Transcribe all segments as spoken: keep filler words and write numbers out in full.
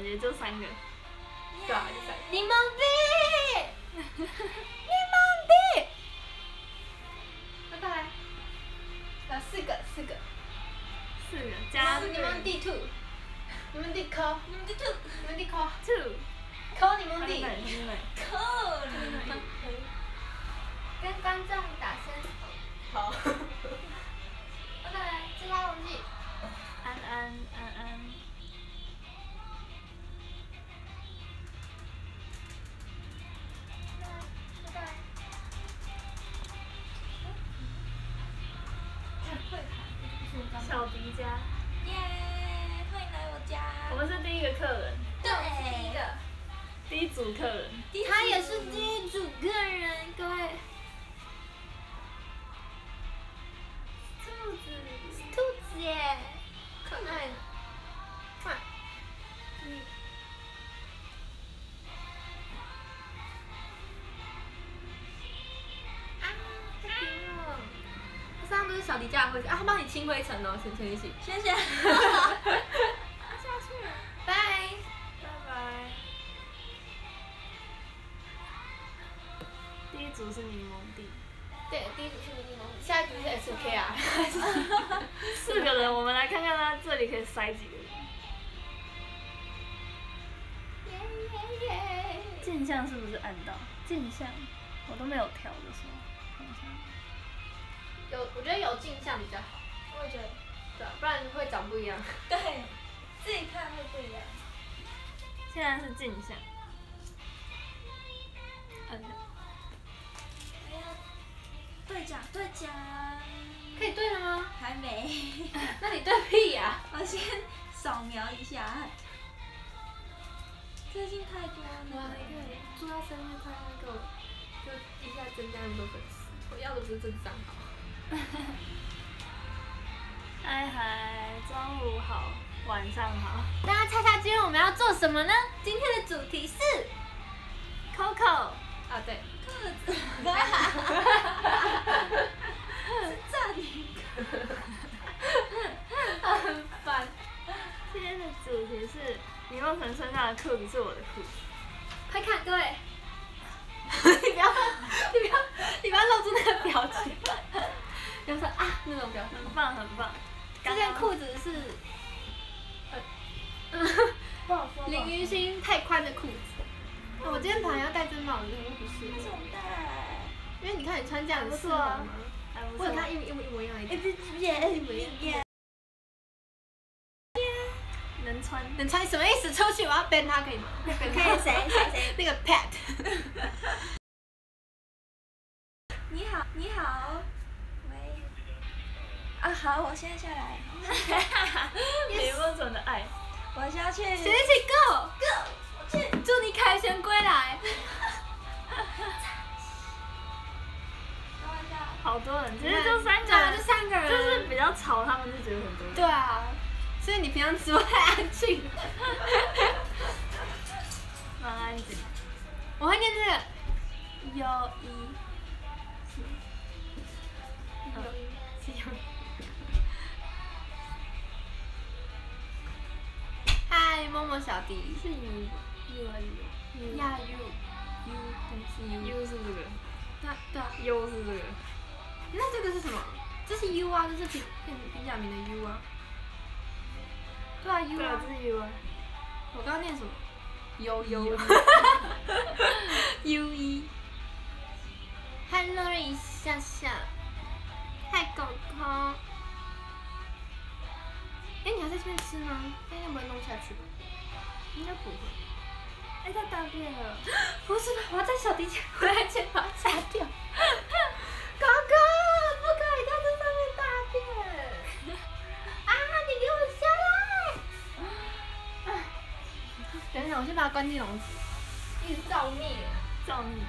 人，也就三个。 对啊，就三个。 柠檬地，柠檬地。 那再来，呃，四个，四个。 四个加柠檬地 two， 柠檬地扣， 柠檬地 two， 柠檬地扣 two， 扣柠檬地。 扣柠檬地。 跟观众打声好。那再来，自杀容器。 安安安安。小迪家。 耶！欢迎来我家。 我们是第一个客人。 对， 第一个。 第一组客人。 他也是第一组客人，各位。 兔子。 兔子耶，可爱。快。嗯。啊，太甜了。这上不是小迪家的灰尘啊，他帮你清灰尘哦，晨晨一起。谢谢。下去了，拜拜拜。第一组是柠檬地。 对，第一组是柠檬地，下一组是 S K 啊。 四个人，我们来看看他这里可以塞几个人。 耶耶耶！ 镜像是不是按到？镜像，我都没有调的时候，看一下。 有，我觉得有镜像比较好。 我也觉得。 对啊，不然会长不一样。 对，自己看会不一样。 现在是镜像。按下。 兑奖，兑奖。 可以对了吗？ 还没。 那你对屁呀！ 我先扫描一下。最近太多了。 哇，你看，祝他生日快乐，给我，就一下增加那么多粉丝。我要的不是这账号。 嗨嗨，中午好，晚上好。 大家猜猜今天我们要做什么呢？今天的主题是 Coco。 啊，对。 兔子。是这里。 很烦。 今天的主题是李梦辰身上的裤子是我的裤子。 快看，各位。你不要，你不要，你不要露出那个表情。就说啊那种表情。 很棒，很棒。 这件裤子是，呃，林于心太宽的裤子。我今天本来要戴这帽子，但不是。 为什么戴？ 因为你看你穿这样很适合吗？我有看一一模一模一样的。 哎，不不耶，一模一样。 能穿。 能穿什么意思？出去我要 ban 他可以吗？ 可以谁谁谁？ 那个 Pat。 你好，你好。喂。啊好，我现在下来。 李梦辰的爱。 我是要去。 谁一起 go go 去？祝你凯旋归来。 好多人，其实就三个人， 就三个人， 就是比较吵，他们就觉得很多人。 对啊，所以你平常直播太安静。 蛮安静。 我会念这个。 优一。 优一。是优一。嗨，默默小弟。 是 U，U 还是 U？ 呀 U，U 对是 U。U 是这个。 对对啊。 U 是这个。 那这个是什么？这是 U 啊，这是平平平假名的 U 啊。对啊 U 啊。 对啊，这是 U 啊。 我刚刚念什么？优优。U 一。Hello 一下下。嗨狗狗。哎，你还在这边吃吗？那应该不会弄下去吧？应该不会。 哎，它大便了。 不是吧？我要在小迪姐回来前把它擦掉。哥哥，不可以在这上面大便！啊，你给我下来！等等，我先把它关进笼子。一直造孽。 造孽。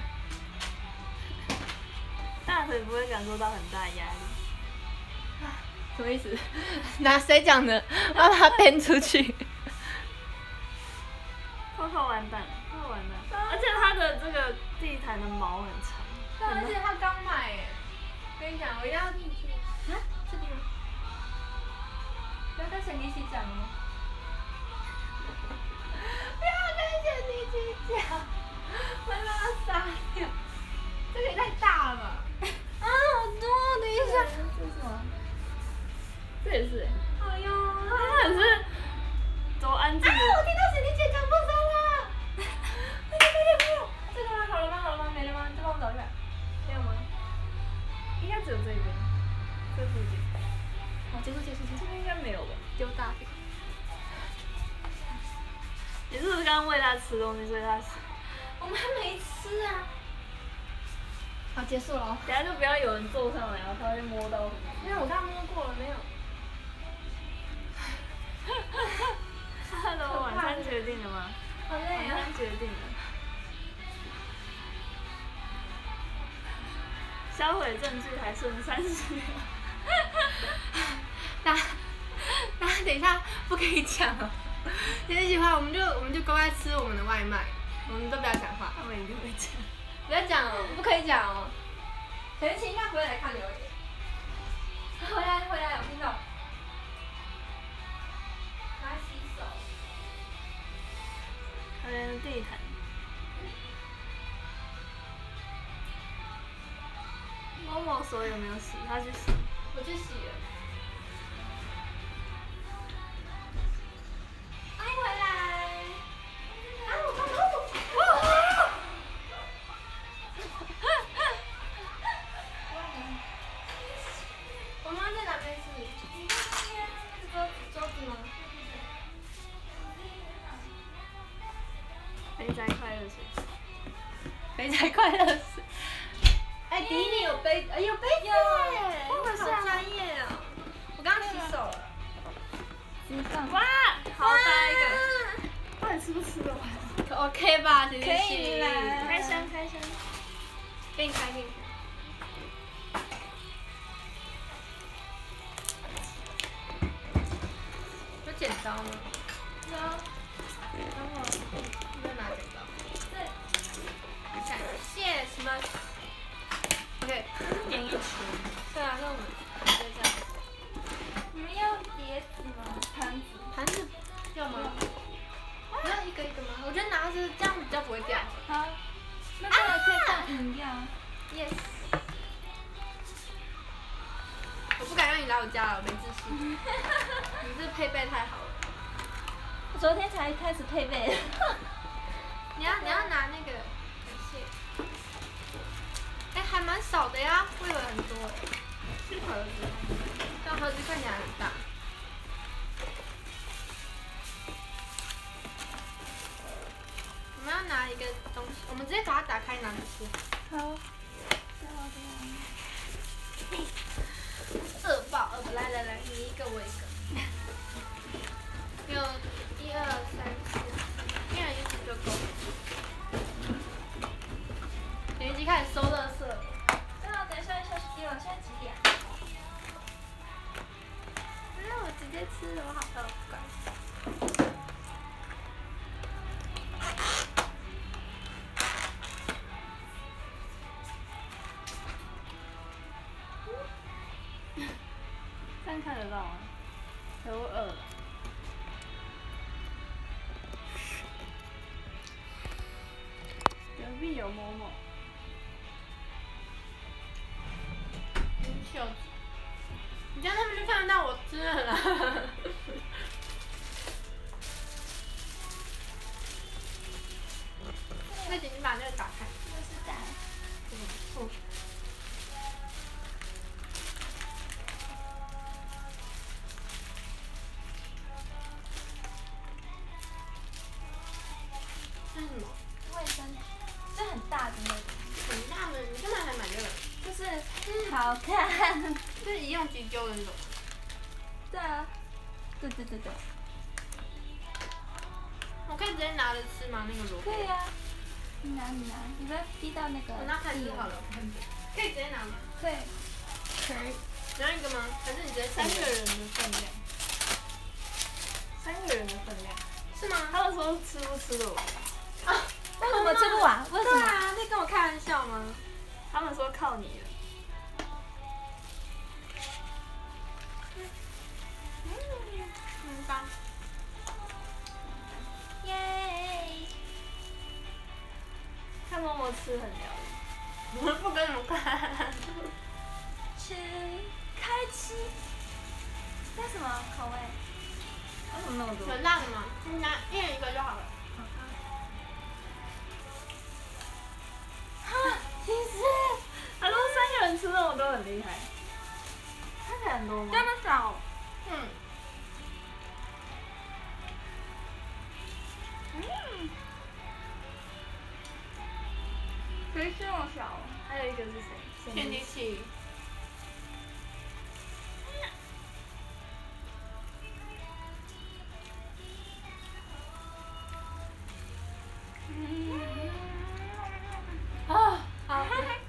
大腿不会感受到很大压力。 什么意思？拿谁讲的？我要把它编出去。 Coco 完蛋了 ，Coco 完蛋了，而且它的这个地毯的毛很长。 对，而且它刚买耶。跟你讲，我一定要进去。啊，这里吗？不要跟沈一起讲哦。 只有这边，这附近。 好，结束结束结束。 这边应该没有吧？ 丢大便。 你是不是刚刚喂它吃东西，所以它死？ 我们还没吃啊。 好，结束了。 等下就不要有人坐上来，然后它会摸到。 因为我刚刚摸过了，没有。 Hello， 晚餐决定了吗？ 好累啊！ 晚餐决定了。销毁证据还剩三十秒。 大家，大家等一下不可以讲哦。有些话我们就我们就乖乖吃我们的外卖，我们都不要讲话。 他们一定会讲。 不要讲哦，不可以讲哦。陈晴应该不会来看留言。回来回来，我听到。 他的地毯。某某手有没有洗？他去洗。 我去洗了。欢迎回来。啊，我刚刚我。我妈在哪边洗？你看那边那个桌桌子吗？ 肥宅快乐水， 肥宅快乐水。哎，迪你有杯，哎有杯子耶，好专业哦！我刚刚洗手了。 哇，好大一个！到底吃不吃得完 ？OK 吧，可以啦，开箱开箱， 给你开给你开。有剪刀吗？有。等我。 拿剪刀。对。感谢什么 ？OK。 点一圈。 对啊，那我们就这样。 你们要碟子吗？盘子。 盘子要吗？你要一个一个吗？我觉得拿着这样比较不会掉。 好。那这个可以放饮料。 Yes。我不敢让你来我家了，我没自信。你这配备太好了。 我昨天才开始配备。 你要你要拿那个，感谢。哎，还蛮少的呀，我以为很多哎。 是盒子， 但盒子看起来很大。我们要拿一个东西，我们直接把它打开拿着吃。 好。 二爆二爆，来来来，你一个我一个。有一二三四，一人一组就够了。你已经开始收垃圾了。 对啊，等一下下去地方，现在几点？ 那我直接吃了，我好饿，不管。 这样看得到吗？可我饿了。隔壁有某某。 袖子，你这样他们就看得到我吃了啦。那请你把那个打开。 这是打。 嗯。这是什么？ 卫生纸，这很大的那种。 很大的，你干嘛还买这个？ 就是好看。 就是一用即丢的那种。 对啊。对对对对。 我可以直接拿着吃吗？那个萝卜。 可以啊。你拿你拿，你不要滴到那个。 我拿筷子好了，可以直接拿吗？ 可以。可以。 拿一个吗？还是你直接三个人的分量。三个人的分量。 是吗？ 他们说吃不吃得完。 啊？为什么吃不完？为什么？ 对啊，在跟我开玩笑吗？ 他们说靠你了。 嗯，很棒。 耶！ 看默默吃很疗愈。 我不跟你们看。 吃，开吃。那什么口味？ 为什么那么多？ 有辣的吗？你拿一人一个就好了。 哈，其实他说三个人吃那么多很厉害。 鱼这么小， 还有一个是谁？ 天地气。啊，好。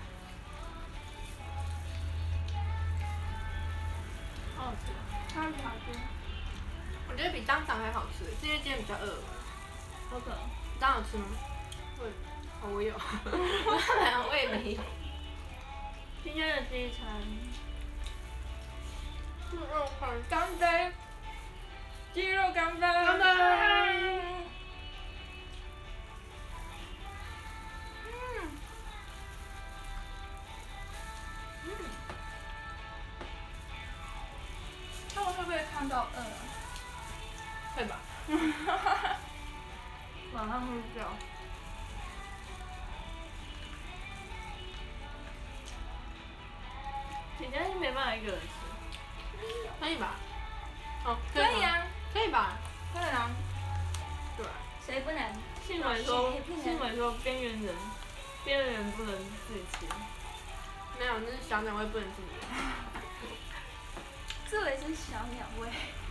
好好吃。 它比好吃。 我觉得比当场还好吃，是因为今天比较饿。 好的。 当场吃吗？我，哦，我有。我也没有。 今天的这一餐。 猪肉块。 干杯！鸡肉干杯！ 干杯！ 嗯。嗯。他们会不会看到饿？ 会吧。 马上会掉。今天是没办法一个人吃。 可以吧？哦， 可以啊， 可以吧？ 可以啊。 对。 谁不能？ 新闻说，新闻说边缘人，边缘人不能自己吃。 没有，那是小鸟胃不能自己。 这也是小鸟胃。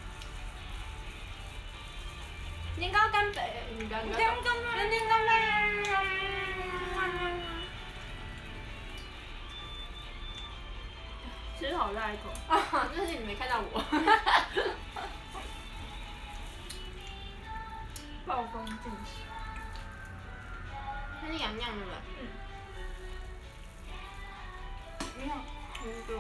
年糕干杯！年糕干杯！ 年糕干杯！年糕干杯！ 吃好大一口。 啊，但是你没看到我。 暴风进食。 它是洋酿的吧？ 嗯。 你好。 嗯，对。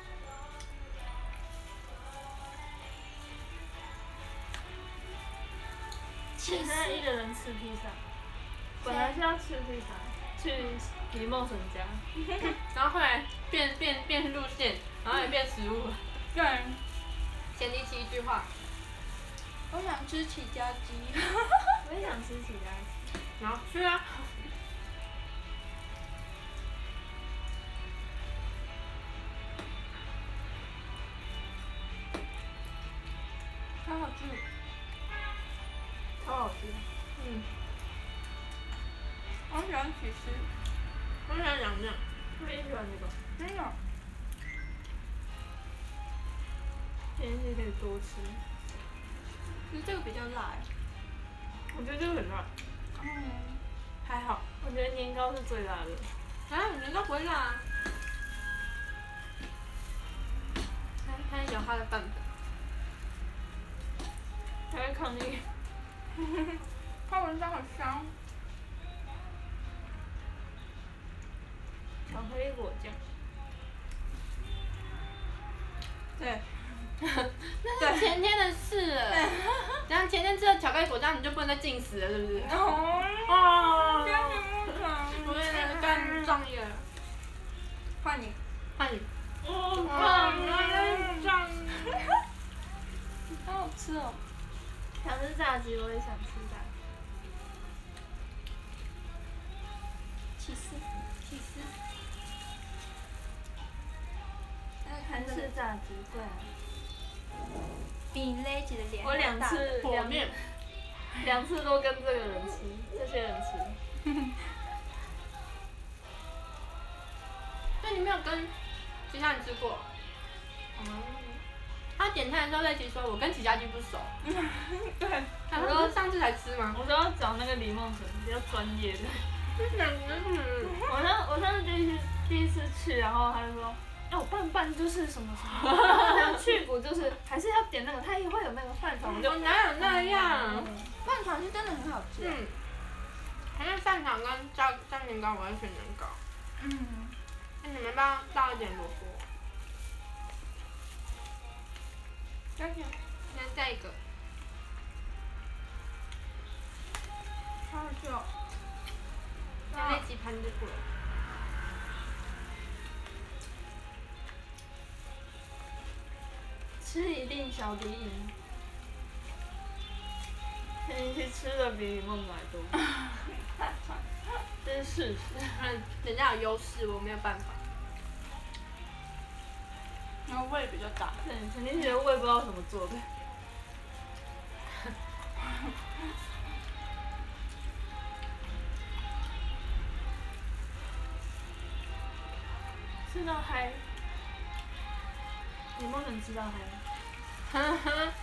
现在一个人吃披萨，本来是要吃披萨，去李梦神家， 然后后来变变变路线，然后也变食物了。 对。 前提起一句话。 我想吃起家鸡。 我也想吃起家鸡。 然后去啊。 超好吃。 超好吃。 嗯。 我喜欢起司。 我喜欢洋酿。 我也喜欢这个。 真的。 今天是可以多吃。 其实这个比较辣哎。 我觉得这个很辣。 嗯。 还好。 我觉得年糕是最辣的。 啊，年糕不会辣啊。他他有他的办法。 还会抗议。 它闻上很香。 巧克力果酱。 对。 那是前天的事了。等下前天吃了巧克力果酱，你就不能再进食了，是不是？ 哦。 哦。 天哪，不爽。 我有点干胀耶。 换你。 换你。 哦，干胀。 好好吃哦。 想吃炸鸡，我也想吃炸鸡。起司，起司。 韩式炸鸡，对。 比勒吉的脸。 我两次火面。 两次都跟这个人吃，这些人吃。 对，你没有跟其他人吃过。嗯。他点菜的时候，类琪说：“我跟起家鸡不熟。” 对。 他说：“上次才吃吗？” 我说要找那个李梦辰，比较专业的。 嗯。 我上我上次第一次第一次去，然后他就说：“哎，我拌饭就是什么什么，去骨就是还是要点那个，他也会有那个饭团。”我就哪有那样？ 饭团是真的很好吃。 嗯。反正饭团跟炸炸年糕，我会选年糕。 嗯。 那你们帮倒一点萝卜。 再见。 再再一个。 好好吃哦。 再来几盘就够了。 吃一定小迪赢。前期吃的比李梦还多。这是事实。 嗯，人家有优势，我没有办法。 然后胃比较大。 对，肯定觉得胃不知道怎么做的。 吃到嗨。你不能吃到嗨。 呵呵。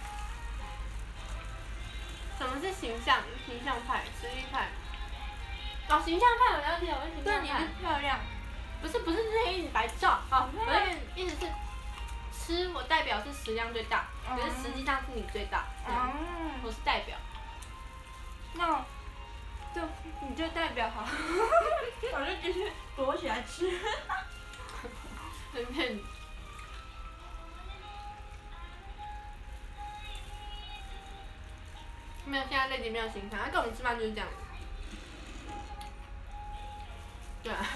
什么是形象？形象派，实力派。哦，形象派我了解，我是形象派。对，你是漂亮。不是不是那一白照哦，我那个意思是，吃我代表是食量最大，可是实际上是你最大。嗯。我是代表。 那，就你就代表好，我就继续躲起来吃。 很骗。没有，现在内地没有形象，他跟我们吃饭就是这样。对啊。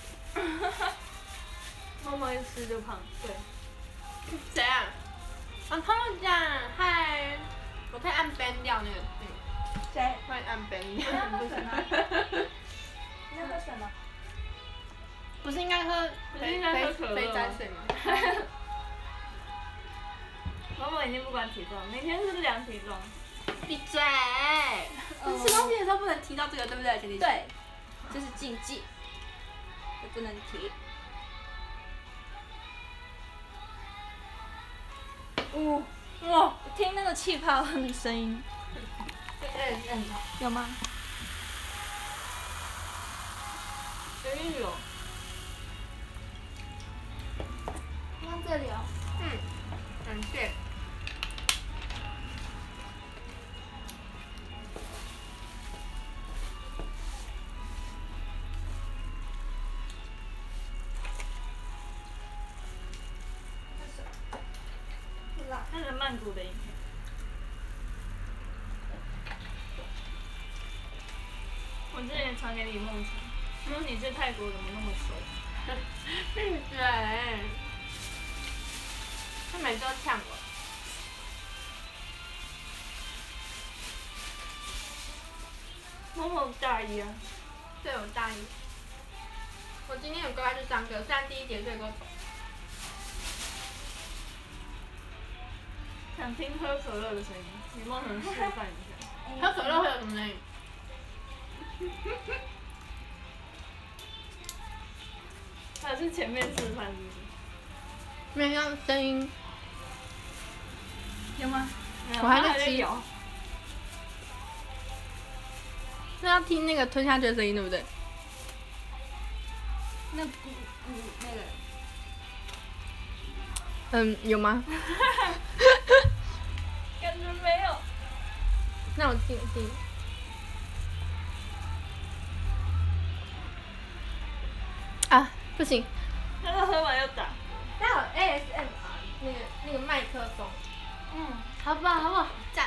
默默一吃就胖。对。 谁啊？啊，他们讲嗨，我可以按 ban 掉那个。 谁？ 可以按 ban 掉。 你要喝什么？你要喝什么？ 不是应该喝肥肥肥仔水吗？ 默默已经不管体重，明天是不是量体重？ 闭嘴！吃东西的时候不能提到这个，对不对，前提？ 对，这是禁忌，不能提。哦，哇！听那个气泡的声音。 嗯嗯。 有吗？ 有有。 放这里哦。 嗯。感谢。 那是曼谷的影片。我之前传给李梦辰，说你去泰国怎么那么瘦？ 闭嘴！他每次都呛我。 默默大一啊。 对，我大一。我今天有乖乖去上课，虽然第一节睡过头。 想听喝可乐的声音，李梦辰示范一下。 喝可乐会有什么声音？ 还是前面示范是不是？ 没有声音。 有吗？ 我还在吃。那要听那个吞下去的声音，对不对？ 那咕咕那个。 嗯，有吗？ 感觉没有。 那我听听。啊，不行。 那个喝完要打。 那有 A S M R 那个那个麦克风。嗯。好不好？好不好？赞。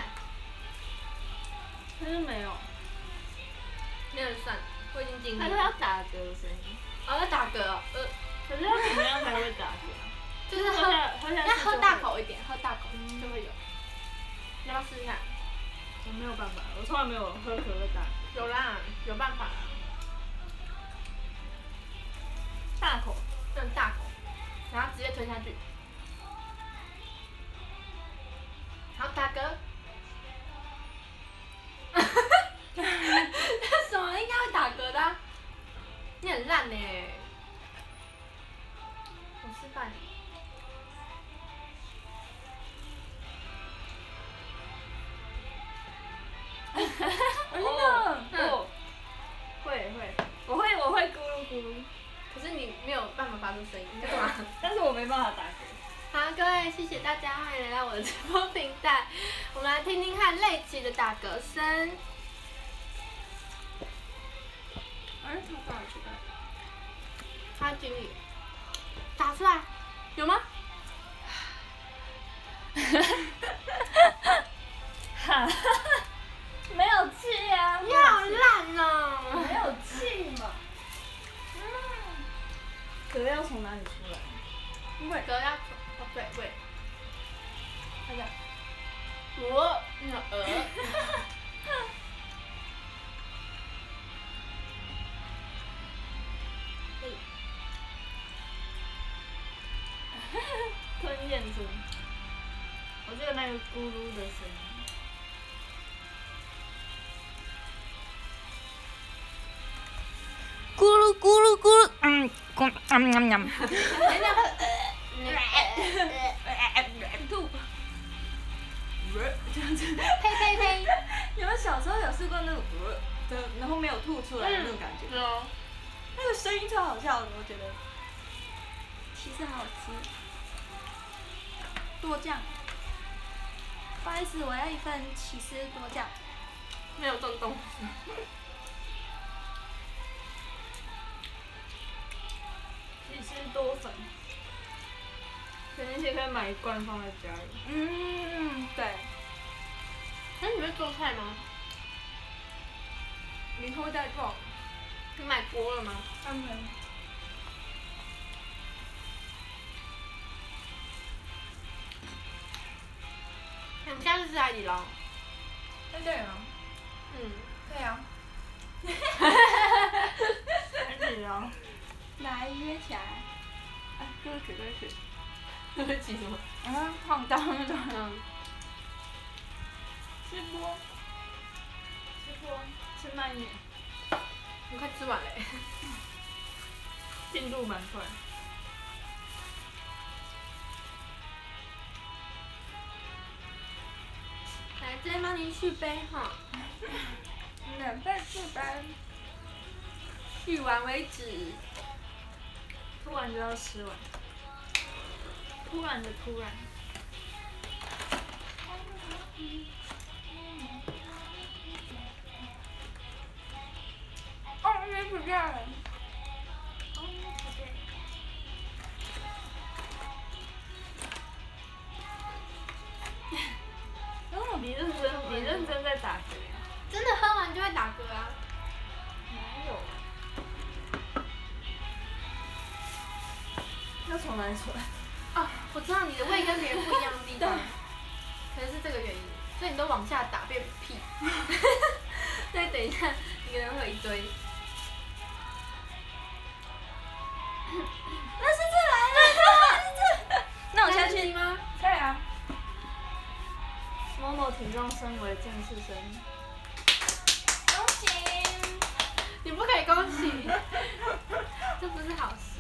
可是没有。 没有算，我已经尽力。 还是要打嗝的声音。 哦，要打嗝哦，呃。 可是要怎么样才会打嗝？ 就是喝，要喝大口一点，喝大口就会有。你要不要试试看？ 我没有办法，我从来没有喝可乐打嗝。 有啦，有办法啦。 大口， 嗯，大口，然后直接吞下去。好，打嗝。这什么应该会打嗝的、啊？你很烂呢、欸。我示范。 真的？哦，会会，我会我会咕噜咕噜。 可是你没有办法发出声音，你干嘛？ 但是我没办法打嗝。 好，各位，谢谢大家，欢迎来到我的直播平台。我们来听听看类奇的打嗝声。 哎，他打出来。 他尽力。打出来，有吗？ 哈哈哈！没有气啊！ 你好烂哦！ 没有气嘛。嗯。嗝要从哪里出来？ 胃。嗝要从哦对胃。看一下。我那鹅。 吞咽声。我记得那个咕噜的声音。咕噜咕噜咕噜，嗯，咕，嗯， 嗯嗯嗯， 人家会吐。这样子。 呸呸呸！ 有没有小时候有试过那种的，然后没有吐出来的那种感觉？ 有。 那个声音超好笑的，我觉得。其实好好吃。多酱。不好意思，我要一份起司多酱。 没有洞洞。 起司多粉。可能也可以买一罐放在家里。嗯，对。 那你会做菜吗？ 以后再做。 你买锅了吗？ 嗯。 我们下次吃海底捞。 在这里吗？ 嗯。 对啊。海底捞。来约起来。哎，对不起，对不起。 对不起什么？ 嗯，晃到那种。 嗯。 吃播。吃播，吃慢一点。 你快吃完嘞。 进度蛮快。 来，这边帮您续杯哈。 免费续杯。 续完为止。 突然就要吃完。突然的突然。哦，也不这样。哦，你认真，你认真在打嗝呀？ 真的喝完就会打嗝啊？ 哪有？要从哪里出来？ 哦，我知道你的胃跟别人不一样的地方，可能是这个原因，所以你都往下打变屁。再等一下，一个人会一堆。 那是这来了，那我下去吗？ 可以啊。某某体重身为见识生。恭喜！ 你不可以恭喜，这不是好事。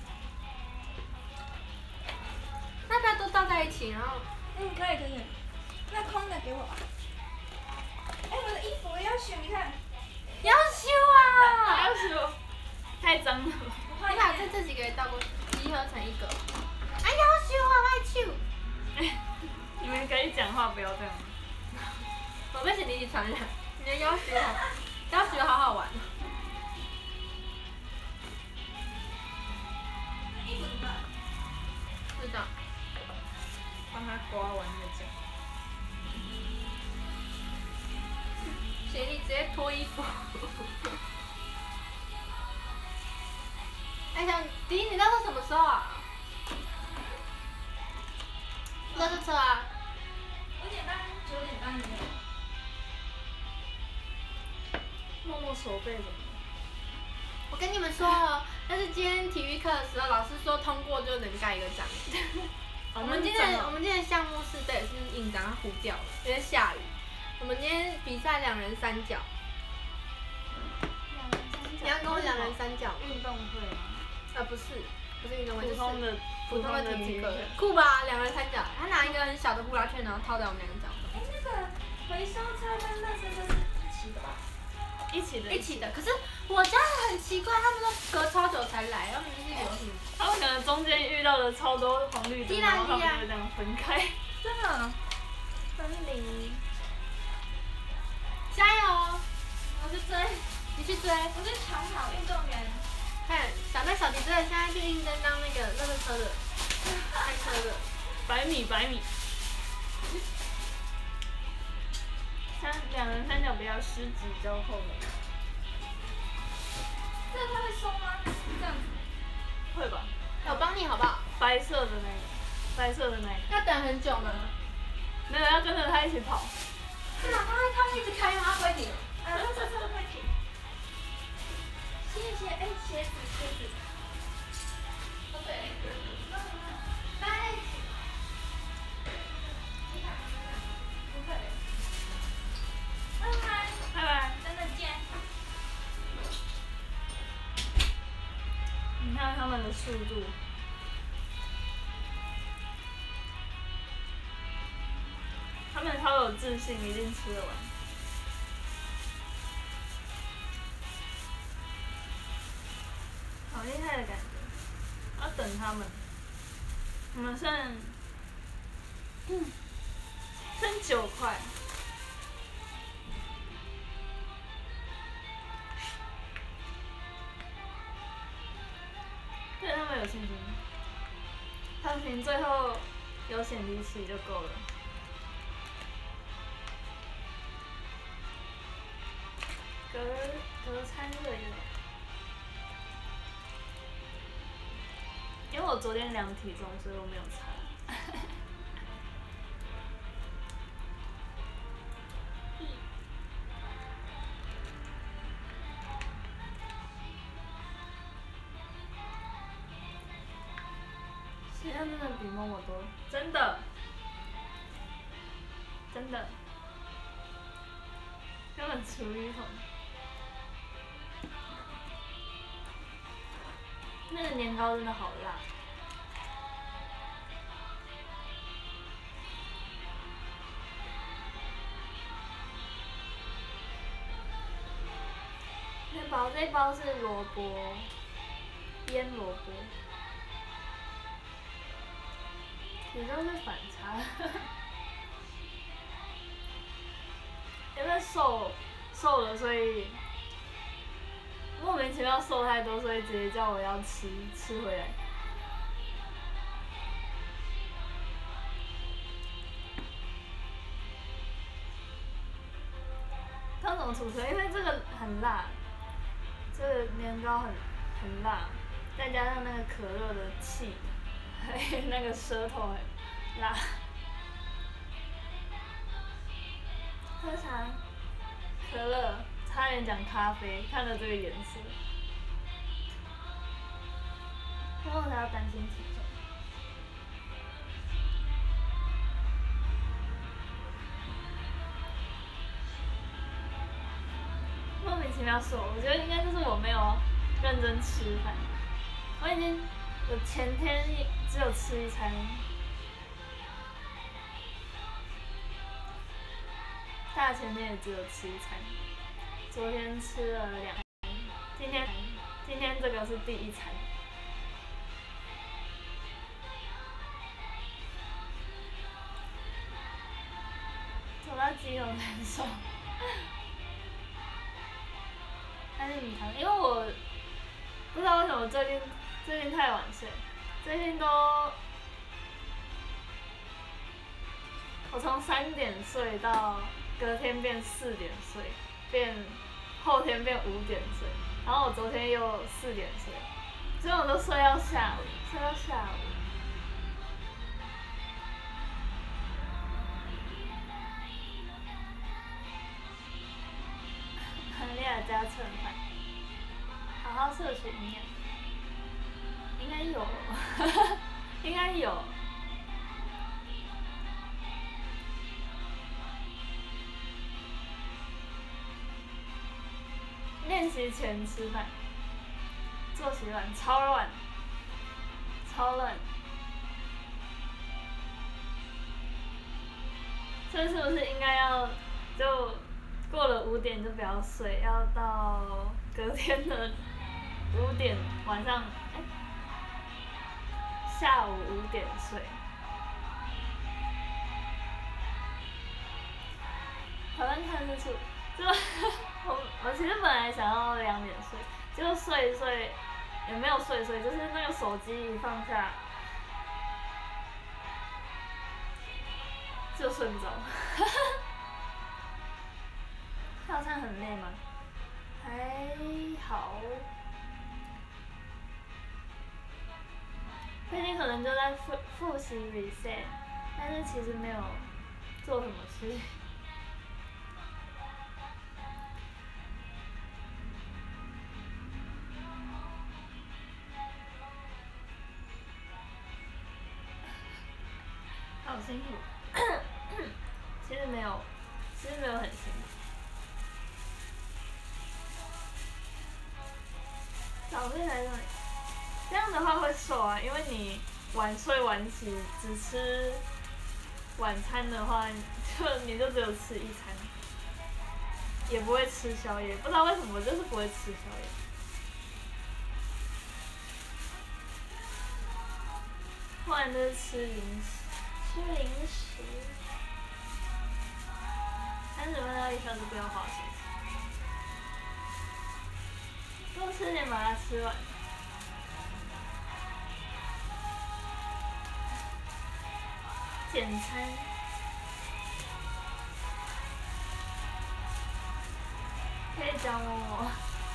那大家都倒在一起，然后。 嗯，可以可以。那空的给我吧。哎，我的衣服我要选，你看。 要修啊！ 要修。太脏了。 你把这这几个也倒过去，集合成一个。哎，要修啊，爱修。 哎，你们可以讲话，不要这样。 我被你一起传染，你的要求好，要求好好玩。 衣服怎么办？ 不知道。 帮他刮完再讲。 学弟直接脱衣服。哎，小迪，你那是什么时候啊？那是车啊。 五点半，九点半没有。默默手背怎么？ 我跟你们说哦，但是今天体育课的时候，老师说通过就能盖一个章。我们今天我们今天项目是这也是印章，它糊掉了，因为下雨。我们今天比赛两人三角。 两人三角。 你要跟我两人三角？ 运动会吗？ 呃，不是，不是运动会，就是普通的普通的体育课。酷吧，两人三角，他拿一个很小的呼啦圈，然后套在我们两个脚上。 哎，那个回收车跟垃圾车是一起的吧？一起的。 一起的，可是我家很奇怪，他们都隔超久才来，他们就是有什么？ 他们可能中间遇到了超多红绿灯，然后他们就这样分开。真的。分离。 加油！ 我去追， 你去追。 我是长跑运动员。 看，小妹小弟真的现在去应征当那个垃圾车的，开车的。 百米百米。三两人三角不要失职交扣了。这个它会松吗？这样子。会吧。 我帮你好不好？ 白色的那个，白色的那个。 要等很久吗？ 没有，要跟着他一起跑。 是吗？他会他会一直开吗？他不会停。 啊，这这这会停。谢谢，哎，鞋子鞋子。哦对。在一起。不会。拜拜。拜拜，真的见。你看他他们的速度。他们超有自信，一定吃得完。好厉害的感觉！要等他们。我们剩，嗯，剩九块。对他们有信心，他们凭最后有显力气就够了。隔隔餐热的，因为我昨天量体重，所以我没有查。现在真的比默默多，真的，真的，根本厨余桶。那个年糕真的好辣。那包这包是萝卜，腌萝卜。体重是反差，因为瘦瘦了，所以莫名其妙瘦太多，所以直接叫我要吃吃回来。它怎么储存？因为这个很辣，这个年糕很很辣，再加上那个可乐的气。那个舌头很辣。喝啥？可乐，差点讲咖啡，看了这个颜色。然后我才要担心体重。莫名其妙瘦，我觉得应该就是我没有认真吃饭。我已经，我前天只有吃一餐，大前天也只有吃一餐，昨天吃了两餐，今天今天这个是第一餐。走到肌肉难受，还是米汤，因为我不知道为什么最近最近太晚睡，最近都我从三点睡到隔天变四点睡，变后天变五点睡，然后我昨天又四点睡，所以我都睡到下午，睡到下午。很厉害，加蹭饭，好好摄取营养，应该有，应该有。练习前吃饭，作息乱，超乱，超乱。所以是不是应该要就过了五点就不要睡，要到隔天的五点晚上，哎、欸，下午五点睡。讨厌看日出，就我我其实本来想要两点睡，结果睡一睡也没有睡睡，就是那个手机一放下就睡不着。跳伞很累吗？还好，最近可能就在复复习 reset， 但是其实没有做什么事。好辛苦，其实没有，其实没有很辛苦。早睡才对，这样的的话会瘦啊，因为你晚睡晚起，只吃晚餐的话，就你就只有吃一餐，也不会吃宵夜。不知道为什么，我就是不会吃宵夜。不然就是吃零食，吃零食。三十分到一小时不要划手机，多吃点把它吃完。简餐。可以教我，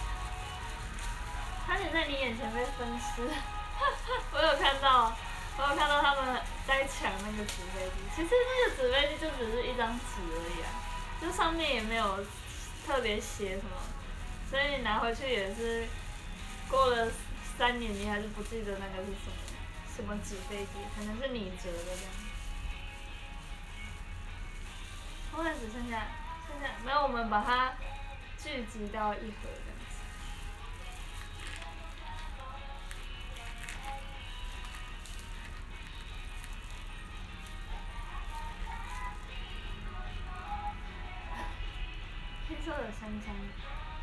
差点在你眼前被分尸。我有看到，我有看到他们在抢那个纸飞机。其实那个纸飞机就只是一张纸而已啊，就上面也没有特别写什么，所以你拿回去也是过了三年，你还是不记得那个是什么什么纸飞机，可能是你折的这样。后来只剩下剩下没有，我们把它聚集到一盒这样子。黑色的香香的。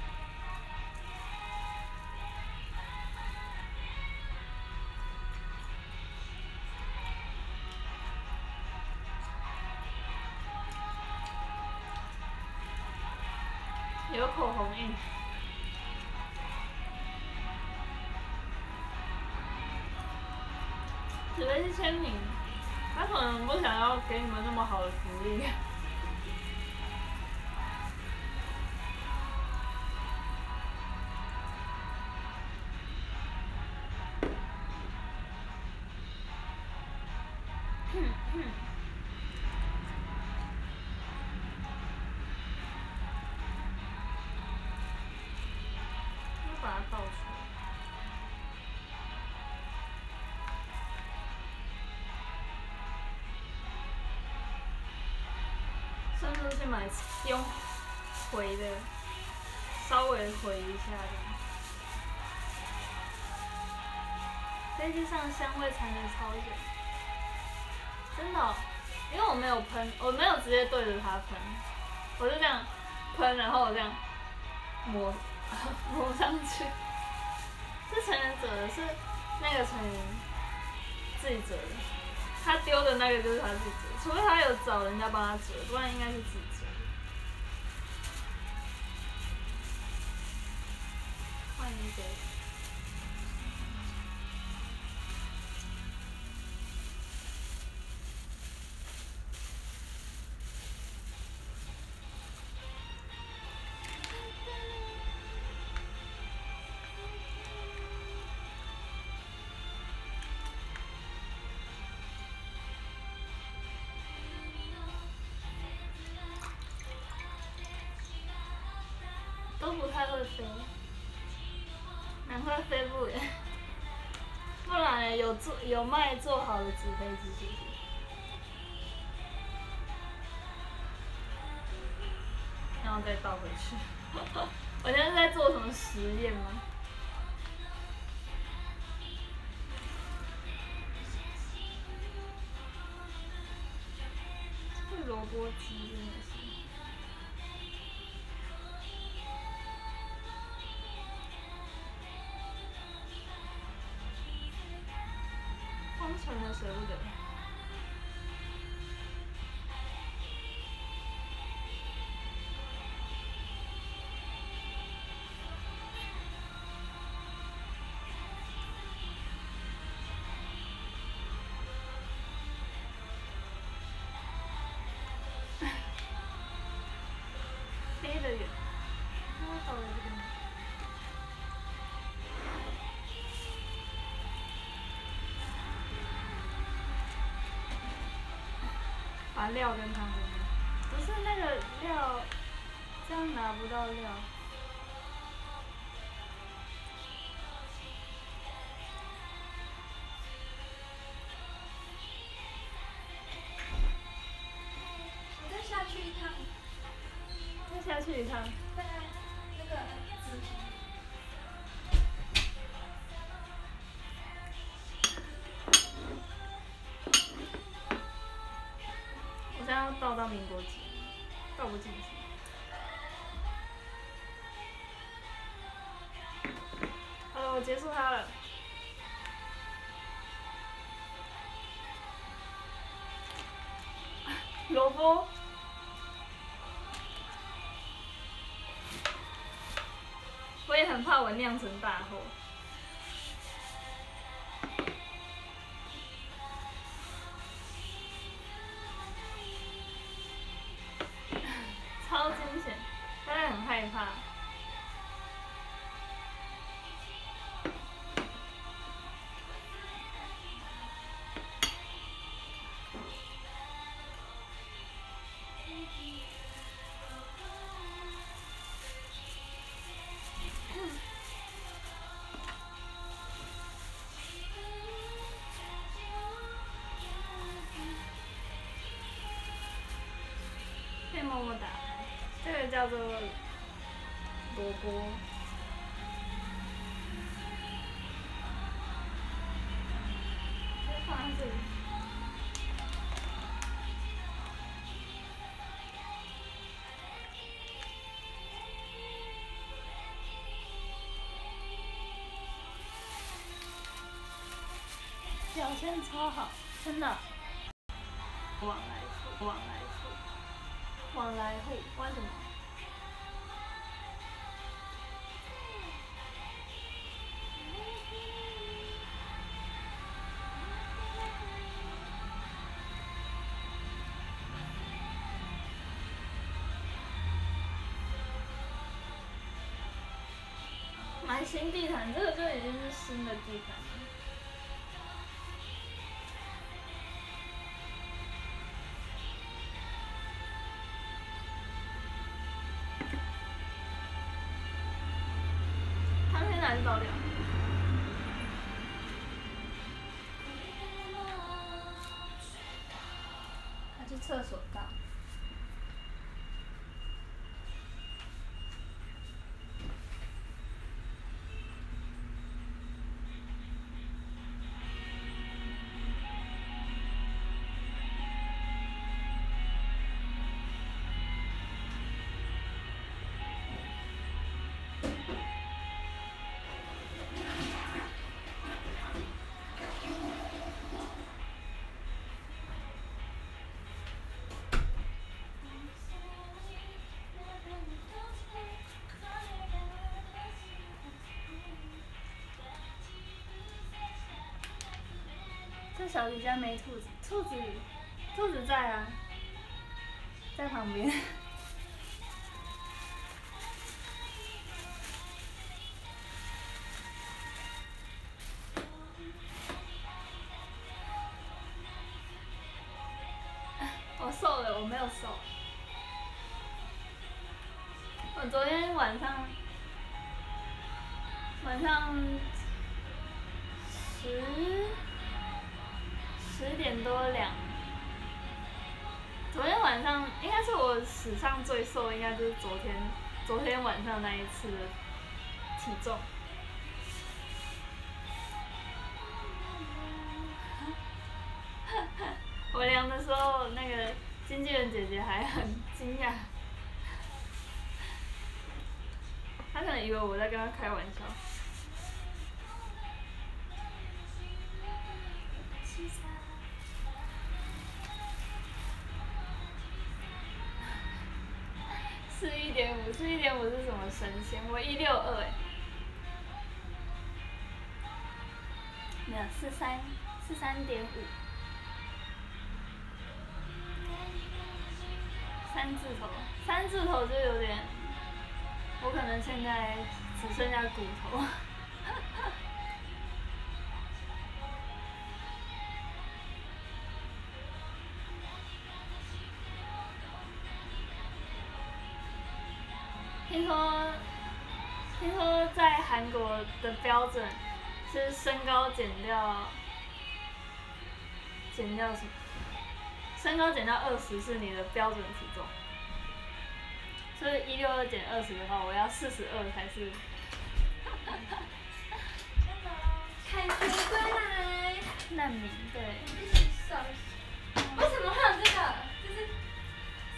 有口红印。纸飞机签名，他可能不想要给你们那么好的福利。把它倒出来。甚至去买用回的，稍微回一下的。飞机上香味缠得超久，真的、哦，因为我没有喷，我没有直接对着它喷，我就这样喷，然后我这样抹。抹上去，是成人折的，是那个成人自己折的，他丢的那个就是他自己折，除非他有找人家帮他折，不然应该是自己折的。换一个。都不太会飞，难怪飞不远。不然有做有卖做好的纸飞机是不是？然后再倒回去。我现在是在做什么实验吗？是萝卜鸡真的是。荒城的舍不得。飞得远，我倒在这边。把料跟汤分开，不是那个料，这样拿不到料。 我再下去一趟。 再下去一趟。 对啊，那个纸皮。 民国籍，倒不进去。好了，我结束它了。萝卜。我也很怕我酿成大祸。超惊险，大家很害怕。可以默默打开，这个叫做萝卜。先放在这里。表现超好，真的。往来处，往来处，往来户，为什么？买新地毯，这个就已经是新的地毯了。汤先拿去倒掉。他去厕所倒。这小迪家没兔子，兔子，兔子在啊，在旁边。我瘦了，我没有瘦。我昨天晚上，晚上十十点多两。昨天晚上应该是我史上最瘦，应该就是昨天昨天晚上那一次的体重。我量的时候，那个经纪人姐姐还很惊讶，她可能以为我在跟她开玩笑。四一点五，四一点五是什么神仙？我一六二哎，没有四三，四三点五。三字头，三字头就有点，我可能现在只剩下骨头。听说，听说在韩国的标准是身高减掉，减掉什么？身高减掉二十是你的标准体重，所以一六二减二十的话，我要四十二才是。 凯旋归来。 难民对。 为什么会有这个？就是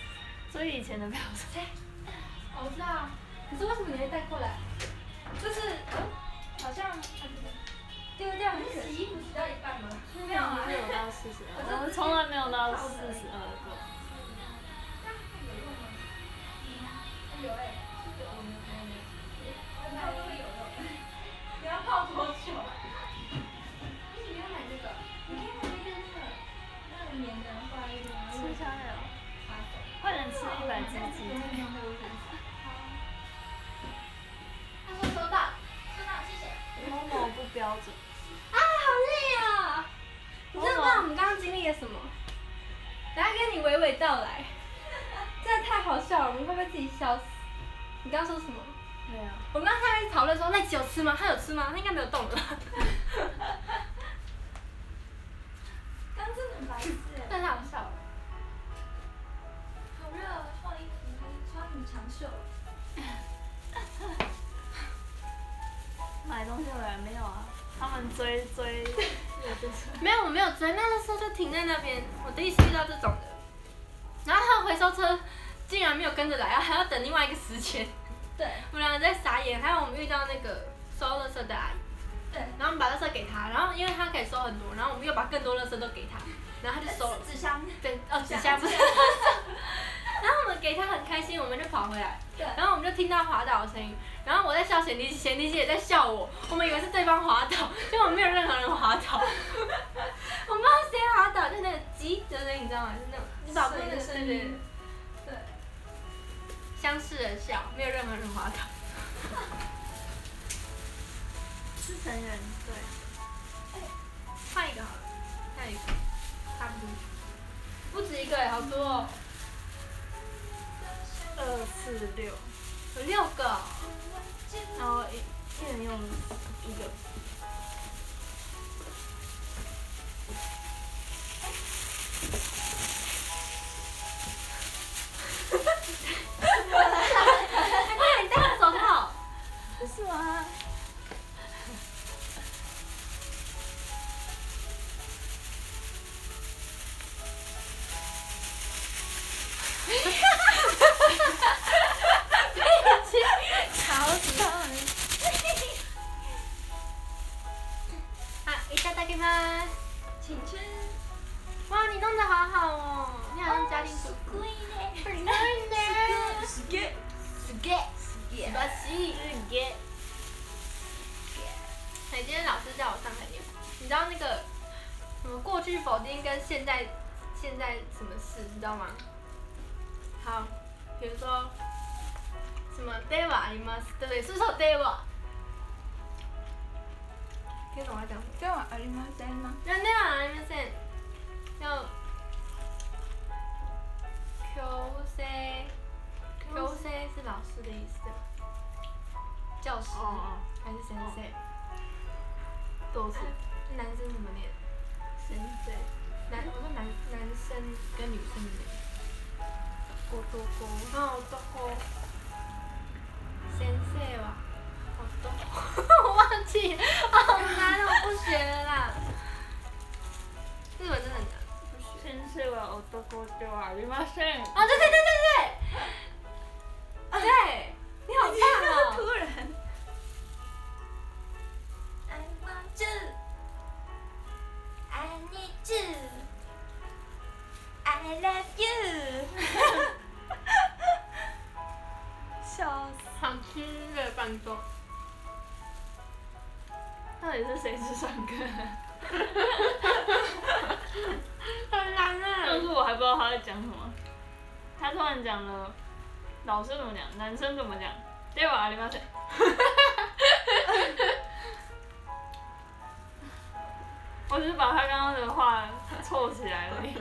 所以以前的表妹， 哦，我知道。可是为什么你会带过来？ 就是好像丢掉，你洗衣服洗到一半吗？ 没有啊，有到四十二，我们从来没有到四十二过。 有用吗？有哎，有我没有没有没有，我泡都会有用。你要泡多久？你不要买这个，你可以买那个那个那个棉的挂一点， 吃香料，快点吃一百只鸡腿。 他说收到，收到，谢谢。 某某不标准。 啊，好累啊！你知道吗？我们刚刚经历了什么？等下跟你娓娓道来。真的太好笑了，我们会不会自己笑死？你刚刚说什么？ 没有。 我们刚才在讨论说赖奇有吃吗？他有吃吗？他应该没有动了。 刚真的很白痴哎。 但太好笑了。 好热，换衣服还是穿很长袖。 买东西回来没有啊？他们追追， 没有，我没有追，那个时候就停在那边。我第一次遇到这种的。然后他的回收车竟然没有跟着来，然后还要等另外一个时间。 对。 我们两个在傻眼，还有我们遇到那个收垃圾的阿姨。 对。 然后我们把垃圾给他，然后因为他可以收很多，然后我们又把更多垃圾都给他，然后他就收了。 纸箱。 对，哦，纸箱不是。然后我们给他很开心，我们就跑回来。 对。 然后我们就听到滑倒的声音，然后我在笑贤弟，贤弟姐也在笑我，我们以为是对方滑倒，结果没有任何人滑倒。我不知道谁滑倒，就那个叽的声音，你知道吗？就是那种你倒水的声音。对。 相视而笑，没有任何人滑倒。 是成人对。 哎，换一个好了，下一个，差不多。不止一个哎，好多哦。 二四六。 有六个。 然后一一人用一个。 哎，你戴个手套。 不是吗？ 吵死他们！啊，いただきます。 请吃。 哇，你弄得好好哦，你好像家庭主妇。 贵呢。 すごいね。 すげえ。 すげえ。素晴らしい。すげえ。哎，今天老师叫我上台念，你知道那个什么过去否定跟现在现在什么事，你知道吗？好，比如说什么ではあります，对不对？是不是有では？听懂我在讲什么？ ではありません吗？ 那ではありません。要強制，強制是老師的意思對吧？教師、 哦還是先生？ 都是。 男生怎么念？ 先生。 男，我说男男生跟女生的念。 男。 哦，男。先生は男。我忘记了，好难哦，我不学了啦。日文真的很难，不学。 先生は男ではありません。 哦，对对对对对。对，你好棒哦！ 突然。I want you, I need you, I love you 。笑死！ 好亲热伴奏。 到底是谁去上课？ 很难啊！ 但是我还不知道他在讲什么。他突然讲了，老师怎么讲，男生怎么讲，ではありません。我只是把他刚刚的话凑起来而已。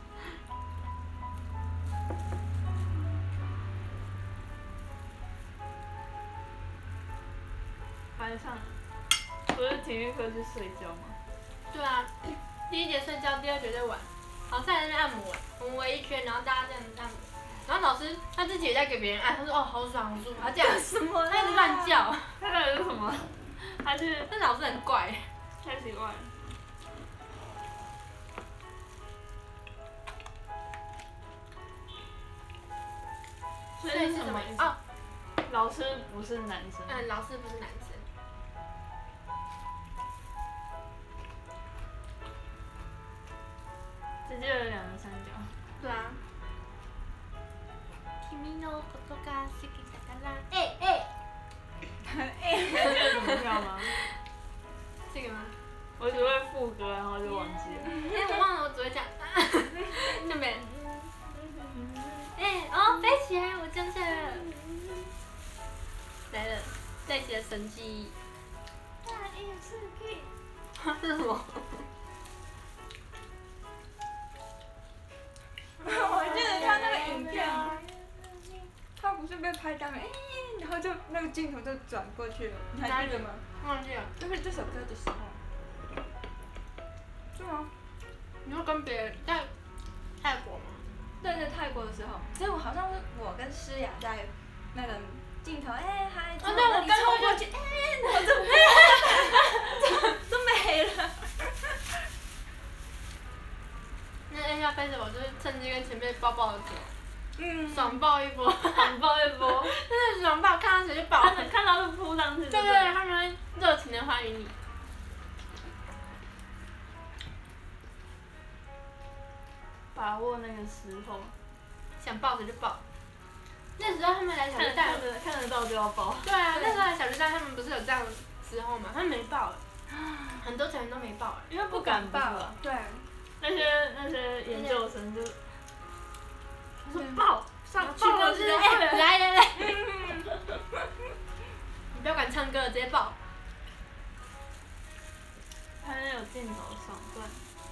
班上不是体育课去睡觉吗？ 对啊，第一节睡觉，第二节在玩。老师还在那边按摩，我们围一圈，然后大家这样按摩。然后老师他自己也在给别人按，他说哦好爽好舒服，他这样什么啦？ 他一直乱叫， 他到底是什么？他是但老师很怪。 太奇怪了。 这所以是什么意思？ 是什么意思？哦， 老师不是男生。 嗯，老师不是男生。 直接有两个三角。 对啊。君のことが好きだから。哎哎。 这个怎么跳吗？ 这个吗？ 我只会副歌，然后就忘记了。 哎，我忘了，我只会讲。就没了。哎，哦，飞起来！我降下来了。来了，这一集的神记忆。 大一是 K。 这是什么？ 我记得他那个影片，他不是被拍到没？然后就那个镜头就转过去了，你还记得吗？ 忘记了。 就是这首歌的时候。是吗？ 你说跟别人在泰国吗？ 对，在泰国的时候，所以我好像是我跟诗雅在那个镜头，哎嗨， 哦对，我刚刚过去，哎，然后就就没了。 那 A 下飞着我就是趁机跟前面抱抱的走， 嗯， 爽抱一波， 爽爆一波， 真的爽爆，看到谁就抱。 看看到就扑上去。 对对对，他们会热情的欢迎你。 把握那个时候， 想抱谁就抱。那时候他们来小看巨蛋看，得看得到就要抱。 对啊，那时候来小巨蛋他们不是有这样的时候嘛？他们没抱，很多成员都没抱哎。 因为不敢抱啊。 对， 那些那些研究生就，他说抱上去抱就是哎，来来来，你不要敢唱歌了，直接抱。 他那有镜头爽断，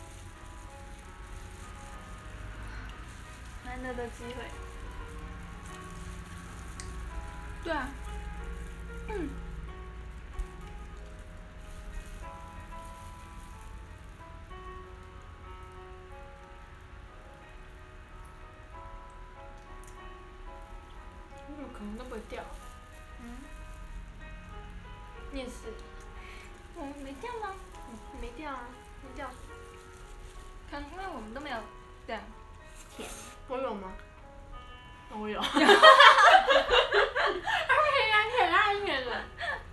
难得的机会。 对啊，嗯。 嗯，可能都不会掉。 嗯， 面试， 我没掉吗？ 没掉啊，没掉。 可能因为我们都没有这样舔。 我有吗？ 我有。 他偏然舔太远了。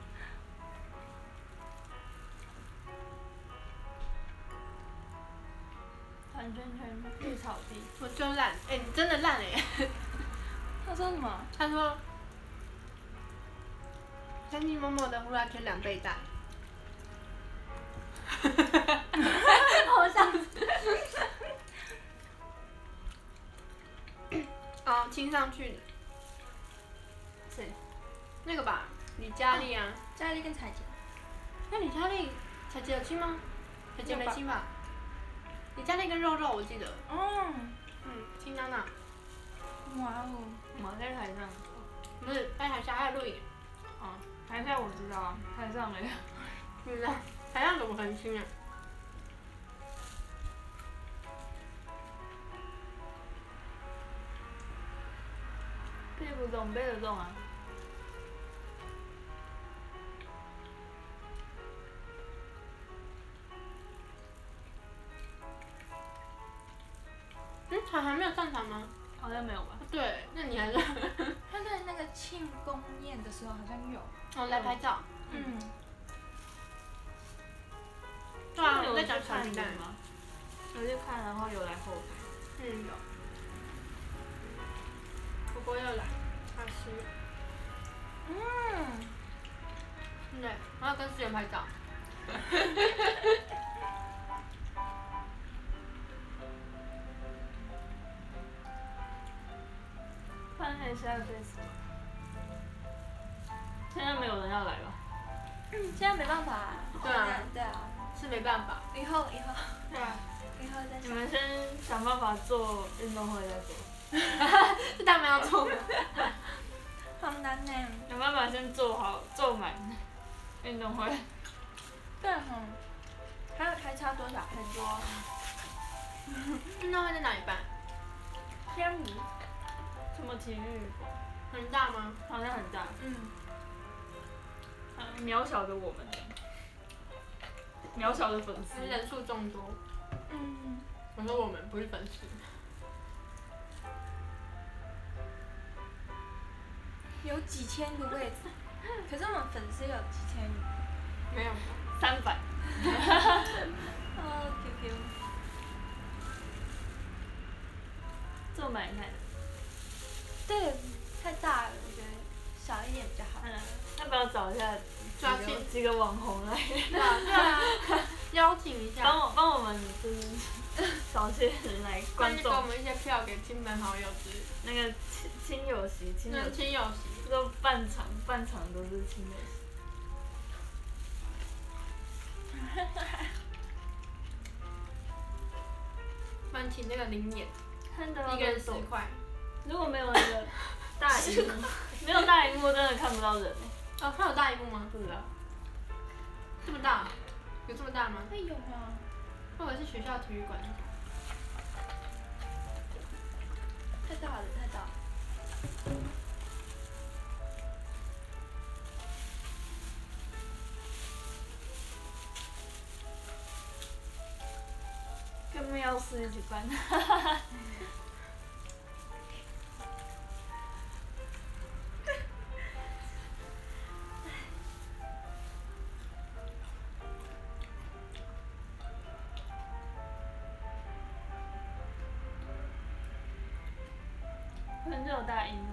转圈圈，绿草地。 我就烂，哎、你真的烂哎、 他说什么？ 他说，三弟默默的呼啦圈两倍大。好像是。哦，亲上去的。 谁？ 那个吧，李佳丽啊。 佳丽跟彩姐。 那李佳丽，彩姐有亲吗？彩姐没亲吧？李佳丽跟肉肉我记得。 哦。 嗯，亲娜娜。 哇哦。 我在台上。 不是，在台下还有录影。 哦，台下我知道啊，台上没有。 不知道，台上怎么可能亲啊？ 背不动，背得动啊。 嗯，他还没有上场吗？ 好像没有吧。 对，那你还是他在那个庆功宴的时候好像有。 哦来拍照。 嗯。 对啊，我在讲小巨蛋吗？有去看，然后有来后排。 嗯，有。不过要来，他是。 嗯。 对，然后跟思源拍照。 看那下 face 吗？现在没有人要来吧？ 嗯，现在没办法。 对啊。 对啊。 是没办法。 以后以后。 对啊。 以后再。 你们先想办法做运动会再做。 是他们要做的。 好难呢。 想办法先做好做满运动会。 对哈。还还差多少？很多。 运动会在哪里办？ 天舞。 什么体育馆？ 很大吗？ 好像很大。 嗯。 渺小的我们，渺小的粉丝， 人数众多。 嗯。 我说我们不是粉丝。 有几千个位置，可是我们粉丝有几千个。 没有。 三百。 哦 Q Q。 这么买开的。 对，太大了，我觉得小一点比较好。 嗯，要不要找一下抓几个紧几个网红来？ 对啊，对啊，邀请一下。 帮我帮我们就是找些人来观众给我。们一些票给亲朋好友之类的。 那个亲亲友席，亲友那席， 亲友席。 都半场半场都是亲友席。 帮请那个零演， 看到一个人十块。 如果没有那个大荧幕，没有大荧幕真的看不到人哎。 哦，它有大荧幕吗？ 不知道。 这么大？有这么大吗？ 会有吗？ 或者是学校体育馆那种。 太大了，太大了。 跟妙药师一起办。很久大荧幕，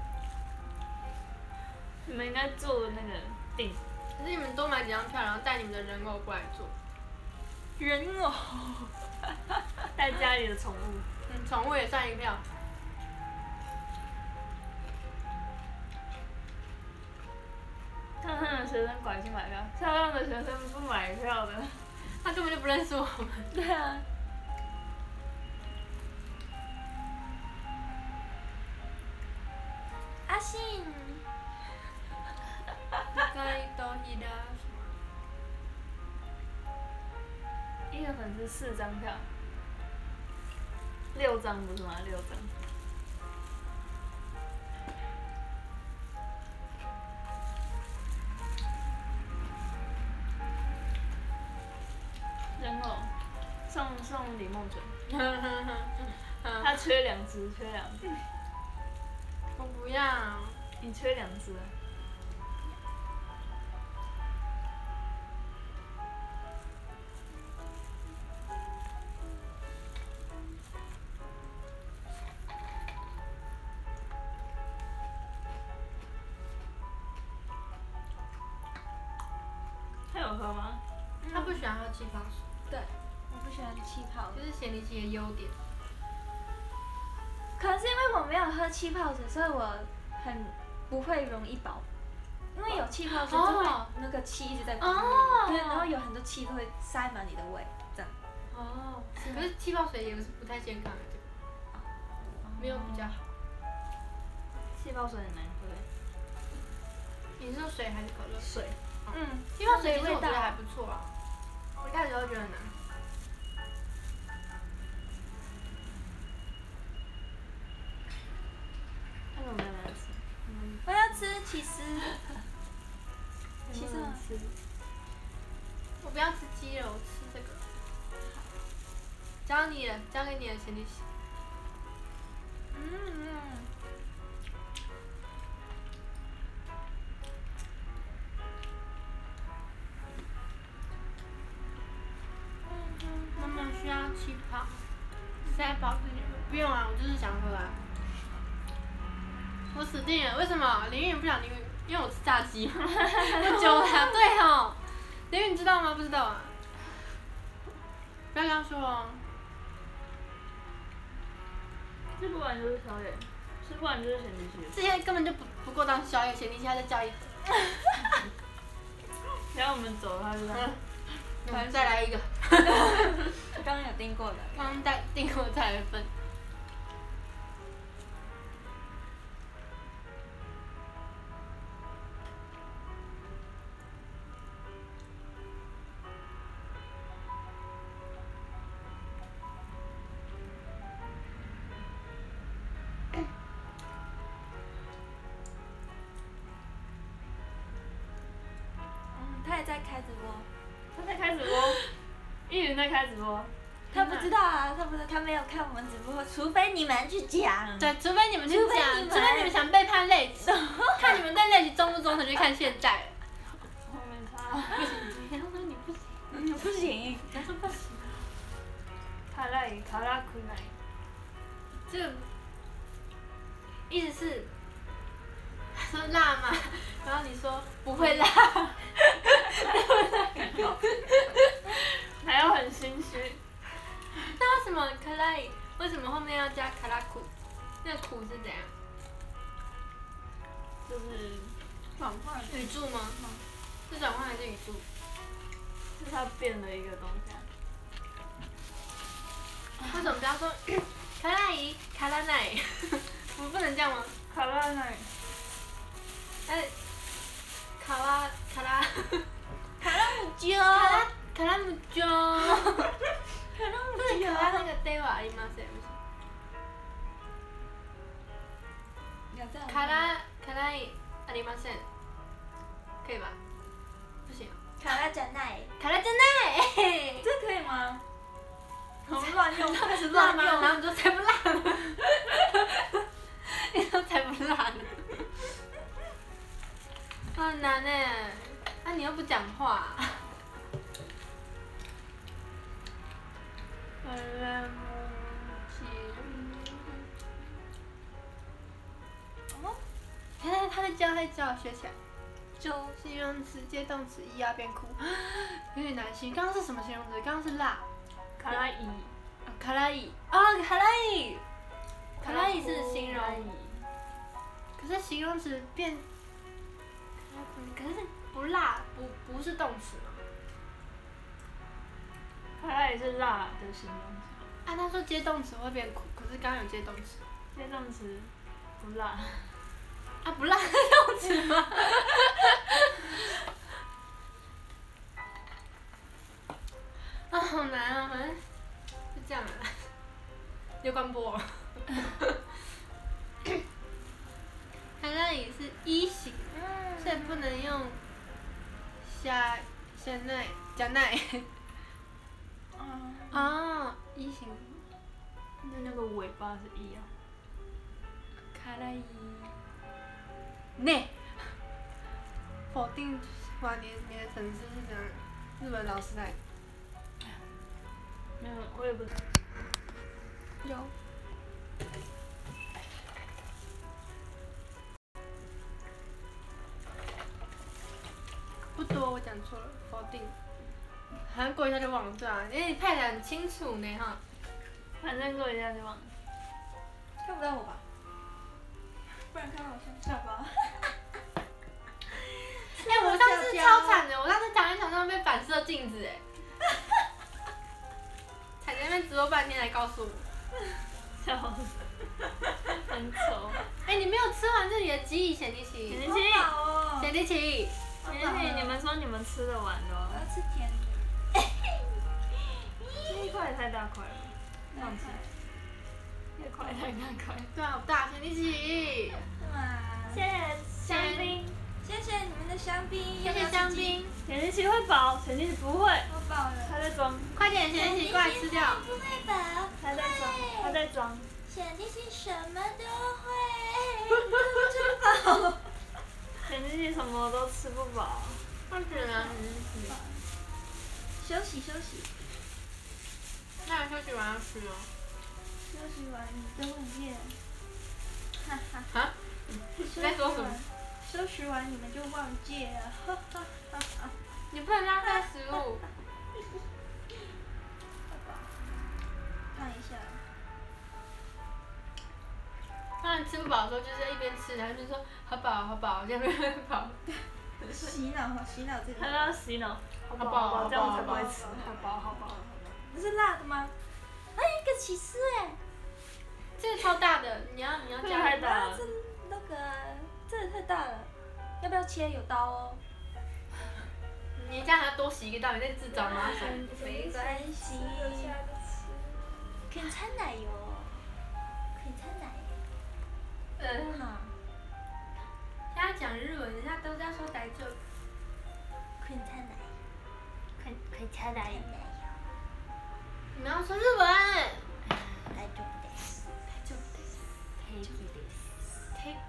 你们应该做那个订。 可是你们多买几张票，然后带你们的人偶过来做。 人偶。 带家里的宠物。 嗯，宠物也算一票。 漂亮的学生拐去买票，漂亮的学生不买票的。 他根本就不认识我们。 对啊。阿信。 一个粉丝四张票，六张不是吗？六张。人偶，送送李梦纯。他缺两只，缺两只。 我不要。 你缺两只啊。他有喝吗？ 他不喜欢喝气泡水。 对，我不喜欢气泡这是咸梨鸡的优点。 可能是因为我没有喝气泡水，所以我很不会容易饱。因为有气泡水就会那个气一直在里面，对，然后有很多气都会塞满你的胃，这样。 哦。可是气泡水也是不太健康的，没有比较好。 气泡水很难喝。 你是说水还是可乐？ 水。 嗯，气泡水其实我觉得还不错啊。我一开始会觉得很难。 那个我没有来吃。 我要吃起司。起司吗？ 吃。 我不要吃鸡肉，我吃这个。交你了，交给你的咸梨鸡。 嗯。 妈妈需要气泡，塞饱自己喝。不用啊，我就是想喝啊。我死定了，为什么？林允不想林允，因为我吃炸鸡。喝酒了，对哦。林允知道吗？不知道啊。不要跟他说哦。 吃不完就是宵夜，吃不完就是咸梨鸡。 这些根本就不不够当宵夜，咸梨鸡还在叫一盒。 然后我们走了，他就在。 嗯，再来一个。 刚刚有订过的。 刚刚带订过再来分。 他也在开直播。 他在开直播，依云在开直播。 他不知道啊，他不知道，他没有看我们直播，除非你们去讲。 对，除非你们去除非讲， 你们除非你们想背叛类级，看你们对类级忠不忠诚，就看现在。 后面差。 不行，然后说你不行， 嗯，不行。 他说不行。 卡拉伊卡拉库奈。 这个意思是说辣吗？然后你说不会辣， 还要很心虚。 那为什么卡拉伊？为什么后面要加卡拉库？那个库是怎样？ 就是转换语助吗？是转换还是语助？ 是他变了一个东西啊。 为什么不要说卡拉伊、卡拉奈？我们不能这样吗？ 卡拉奈。 哎，卡拉卡拉卡拉姆鸠。 卡拉卡拉姆鸠。 卡拉姆不是鸠。 卡拉那个 day はありません。卡拉卡拉伊ありません。可以吧？不行。 卡拉加奈。 卡拉じゃない。 这可以吗？我们乱用，开始辣吗？ 乱用。 然后你说才不辣呢。你说才不辣呢。很难呢，啊你又不讲话。哦，他在他在教，他在教，学起来。就形容词接动词一要变酷，有点难形。刚刚是什么形容词？刚刚是辣。 卡拉伊。 啊，卡拉伊。啊，卡拉伊。卡拉伊是形容。可是形容词变。可是不辣，不不是动词吗？ 卡拉伊是辣的形容词。 啊，他说接动词会变苦，可是刚刚有接动词。 接动词不辣。 啊，不辣的动词吗？啊，好难啊，反正就这样了。又关播了。卡拉伊是一型，所以不能用下下奈加奈。 嗯。 哦，一型。 那那个尾巴是一啊。 卡拉伊。 内。否定哇，你你的粉丝是怎样？日本老师来。 没有，我也不知道。 有。 不多，我讲错了，否定。好像过一下就忘了，对啊，因为你拍的很清楚呢哈。 反正过一下就忘了。 看不到我吧？不然看到我像下巴。 哎、欸，我上次超惨的，我上次躺在床上被反射镜子哎。才在那边直播半天才告诉我。 笑死。很丑。 哎、欸，你没有吃完这里的记忆显力奇。 显力奇。 显力奇。 显力奇，你们说你们吃得完的哦。 我要吃甜的。 这一块也太大块了，忘记。这块太大块。 对啊，好大，显力奇。 哇！ 谢谢香槟。 谢谢你们的香槟， 谢谢香槟。 显力奇会饱，显力奇不会。 我饱了。 他在装。 快点，显力奇过来吃掉。 不会饱。 他在装，他在装。 显力奇什么都会，不吃饱。 显力奇什么都吃不饱。 他只能休息休息。 那休息完要吃哦。 休息完你就会厌。哈哈。 哈？你在说什么？ 休息完你们就忘记了，哈哈哈哈。 你不能浪费食物。 看一下。 当你吃不饱的时候，就是一边吃，然后就说好饱好饱，这样就会饱。 洗脑洗脑这里。 他要洗脑。好饱好饱，这样才不会吃。好饱好饱。 这是辣的吗？哎，一个起司哎。 这个超大的，你要你要加。 太大了。 这那个，这个太大了，要不要切？有刀哦。 你这样还要多洗一个刀，你在自找麻烦。 没关系。可以掺奶油。可以掺奶油。 嗯。好。现在讲日文，人家都在说台州。 可以掺奶。 可以可以掺奶油。 你们要说日文。 大丈夫です。 大丈夫です。 平気です。 Take。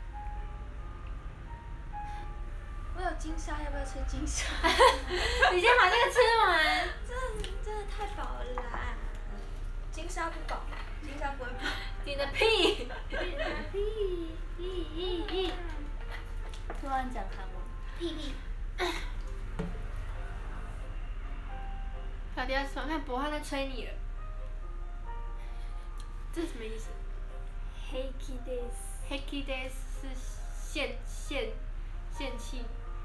我有金沙，要不要吃金沙？ 你先把这个吃完。 真的真的太饱了啦！金沙不饱，金沙不会饱。 你的屁！ 屁屁屁屁！突然讲韩文。 屁屁。小迪要手看博汉在催你了。这是什么意思？ 平気です。 平気です是泄泄泄气。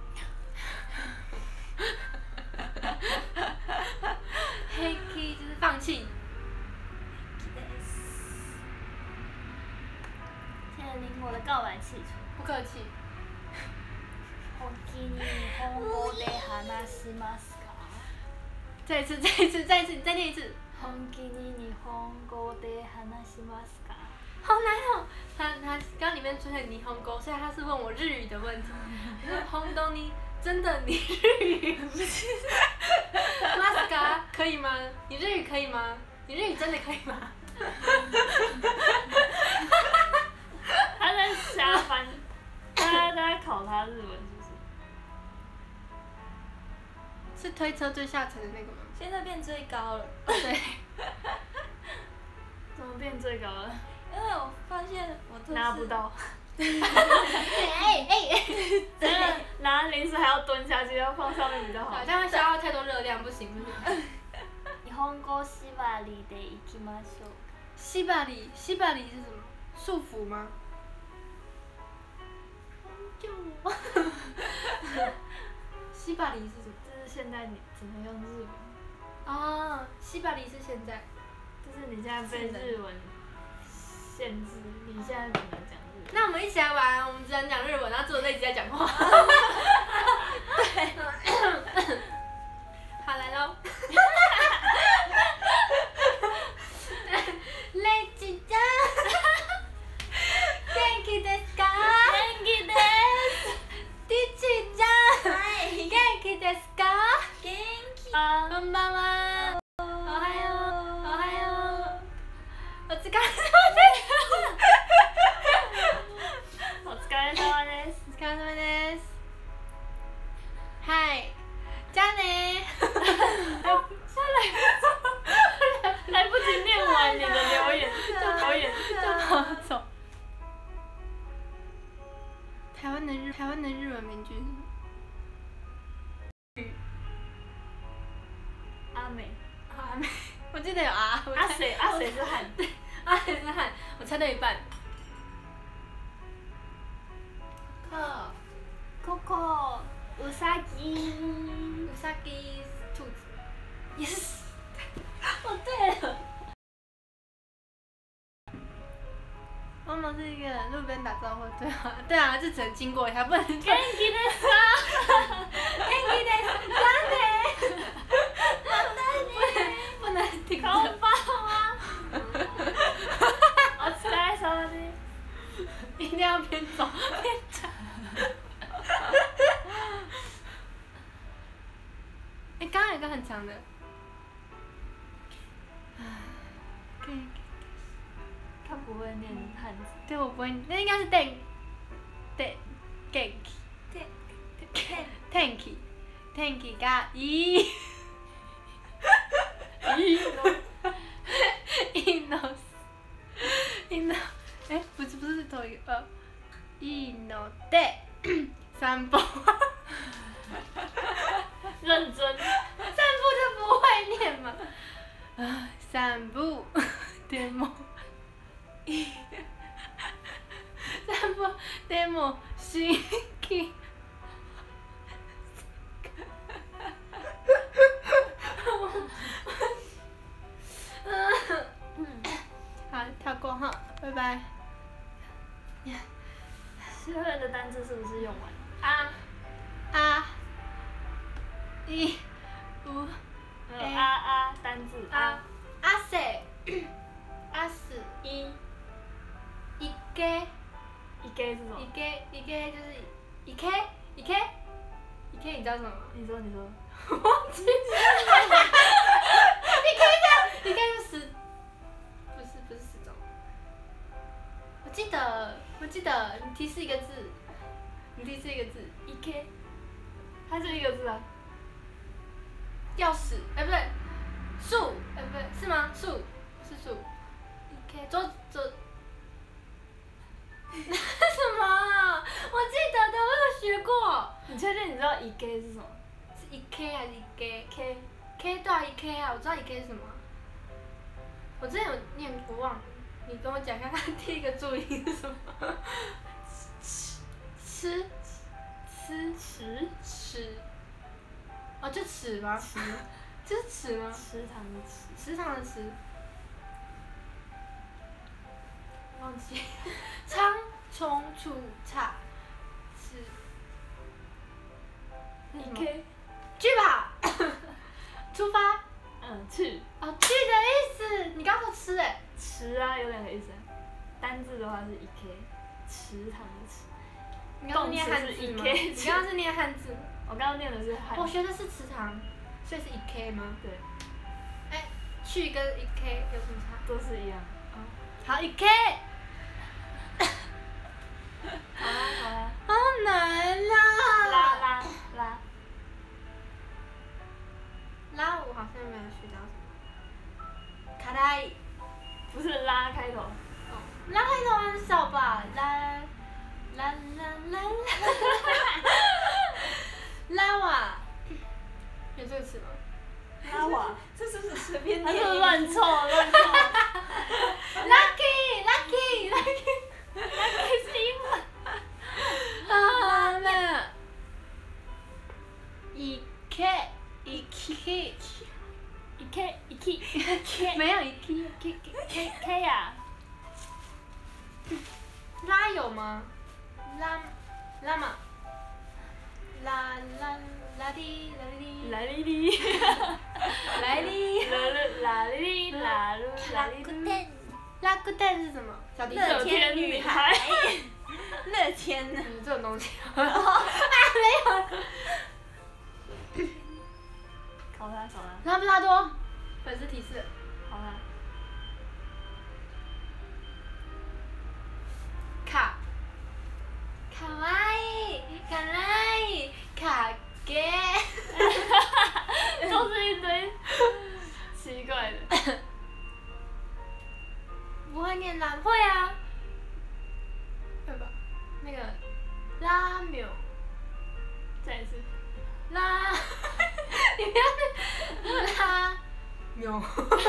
平気就是放弃。 现在领我的告白气球。 不客气。 本気に日本語で話しますか？ 再一次，再一次，再一次，你再念一次。 本気に日本語で話しますか？ 好难哦！他他刚里面出现霓虹沟，所以他是问我日语的问题。我说红豆你真的你日语不是？马斯卡可以吗？你日语可以吗？你日语真的可以吗？ 他在瞎翻，他在考他日文是不是？ 是推车最下层的那个吗？ 现在变最高了。 对。 怎么变最高了？ 因为我发现我都是拿不到。 哎哎哎！ 真的拿零食还要蹲下去，要放上面比较好。 好像会消耗太多热量，不行不行。 日本語縛りでいきましょう。 西巴里，西巴里是什么？束缚吗？ 就西巴里是什么？ 就是现在你只能用日文。 哦，西巴里是现在。 就是你现在被日文限制，你现在只能讲日文。 那我们一起来玩，我们只能讲日文，然后坐在一起在讲话。对。好，来喽。レジちゃん。元気ですか？ 元気です。 ティチちゃん。 はい。 元気ですか？ 元気。 あこんばんは。おはよう。おはよう。お疲れ様です。 お疲れ様です。 お疲れ様です。はい。じゃあね来不及念完你的留言，就留言就跑走。台湾的日台湾的日文名句是什么？ 阿美。 阿美，我记得有啊。 阿谁？阿谁是汉？ 阿谁是汉？我猜到一半。 可。Coco。うさぎ。 うさぎ兔子。 Yes。哦，对了。 妈妈是一个路边打招呼，对啊，对啊，就只能经过一下，不能。元気ですか？ 元気です。じゃあね。不能停こんばんは。お疲れ様です。 一定要边走边讲。哎，刚刚有一个很长的。 他不会念汉字。 对，我不会，那应该是 den den genki tenki tenki がいいいいのいいのいいの哎，不是不是同一个呃，いいので散歩。 认真。 散步就不会念嘛。啊，散步でもいい。散歩でも新規。好，跳过哈，拜拜。 十个人的单词是不是用完了？ 啊啊一五呃啊啊单字啊阿塞阿死一一个一 K 是什么？ 一个一个就是一 K 一 K 一 K 你知道什么吗？ 你说你说。 忘记了。你可以讲， 记得，我记得，你提示一个字，你提示一个字， 一 k， 它是一个字啊。 钥匙，哎、不对，树，哎、不对，是吗？树，是树。一 k， 桌桌。什么啊？我记得的，我有学过。 你确定你知道一 k 是什么？ 是一 k 还是一 k？ k k 对啊，一 k 啊，我知道一 k 是什么。我之前有念，我忘了。你跟我讲看看第一个注音是什么？吃，吃，吃，吃。哦，就尺吗？ 池， 这是尺吗？ 池塘的池。 池塘的池。忘记。仓冲出叉，吃。 一 k， 去吧。出发。 嗯，去。 哦，去的意思。你刚说吃哎。 池啊，有两个意思啊。单字的话是一 k， 池塘的池。 你刚刚念汉字吗？你刚刚是念汉字。 我刚刚念的是汉字。 我学的是池塘，所以是一 k 吗？ 对。 哎，去跟一 k 有什么差？ 都是一样。 哦。好，一 k。 好啦好啦。 好难啦。 拉拉拉。 拉我好像没有学到什么。卡拉伊。 不是拉开头。 哦，拉开头很少吧？拉拉拉拉拉。拉瓦。有这个词吗？ 拉瓦。 这是不是随便他念？ 是乱凑乱凑。 Lucky Lucky Lucky Lucky 是英文。 啊那。一 k 一 k 一 k 一 k 一 k 没有一 k k k k 呀。 拉有吗？拉拉嘛。拉拉拉滴拉滴来哩哩。 来哩。 啦噜啦哩哩啦噜啦哩噜。 拉古蛋是什么？小迪乐天女孩。 乐天呢？ 嗯，这种东西。啊，没有。 考他考他。 拉布拉多。粉丝提示。 考他。 卡。卡哇伊，卡哇伊，卡给。 都是一堆奇怪的。 不会念拉，会啊。会吧？那个拉缪。 再一次。 拉。你不要拉缪。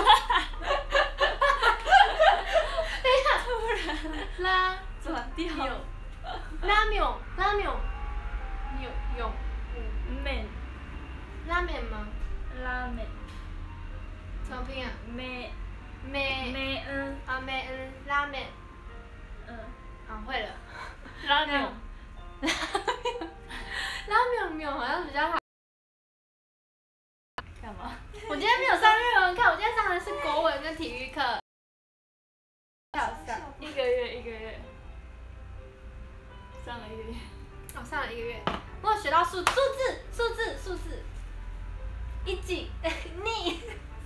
等一下，突然拉转调。 拉缪，拉缪。纽永。 面。 拉面吗？ 拉面。 怎么拼啊？ 面。 美。 美嗯。 啊美嗯拉面。 嗯。 啊会了。 拉面。 拉面面好像比较好。 干嘛？ 我今天没有上日文课，我今天上的是国文跟体育课。 一个月一个月。上了一个月。 哦，上了一个月，我有学到数数字数字数字。一几二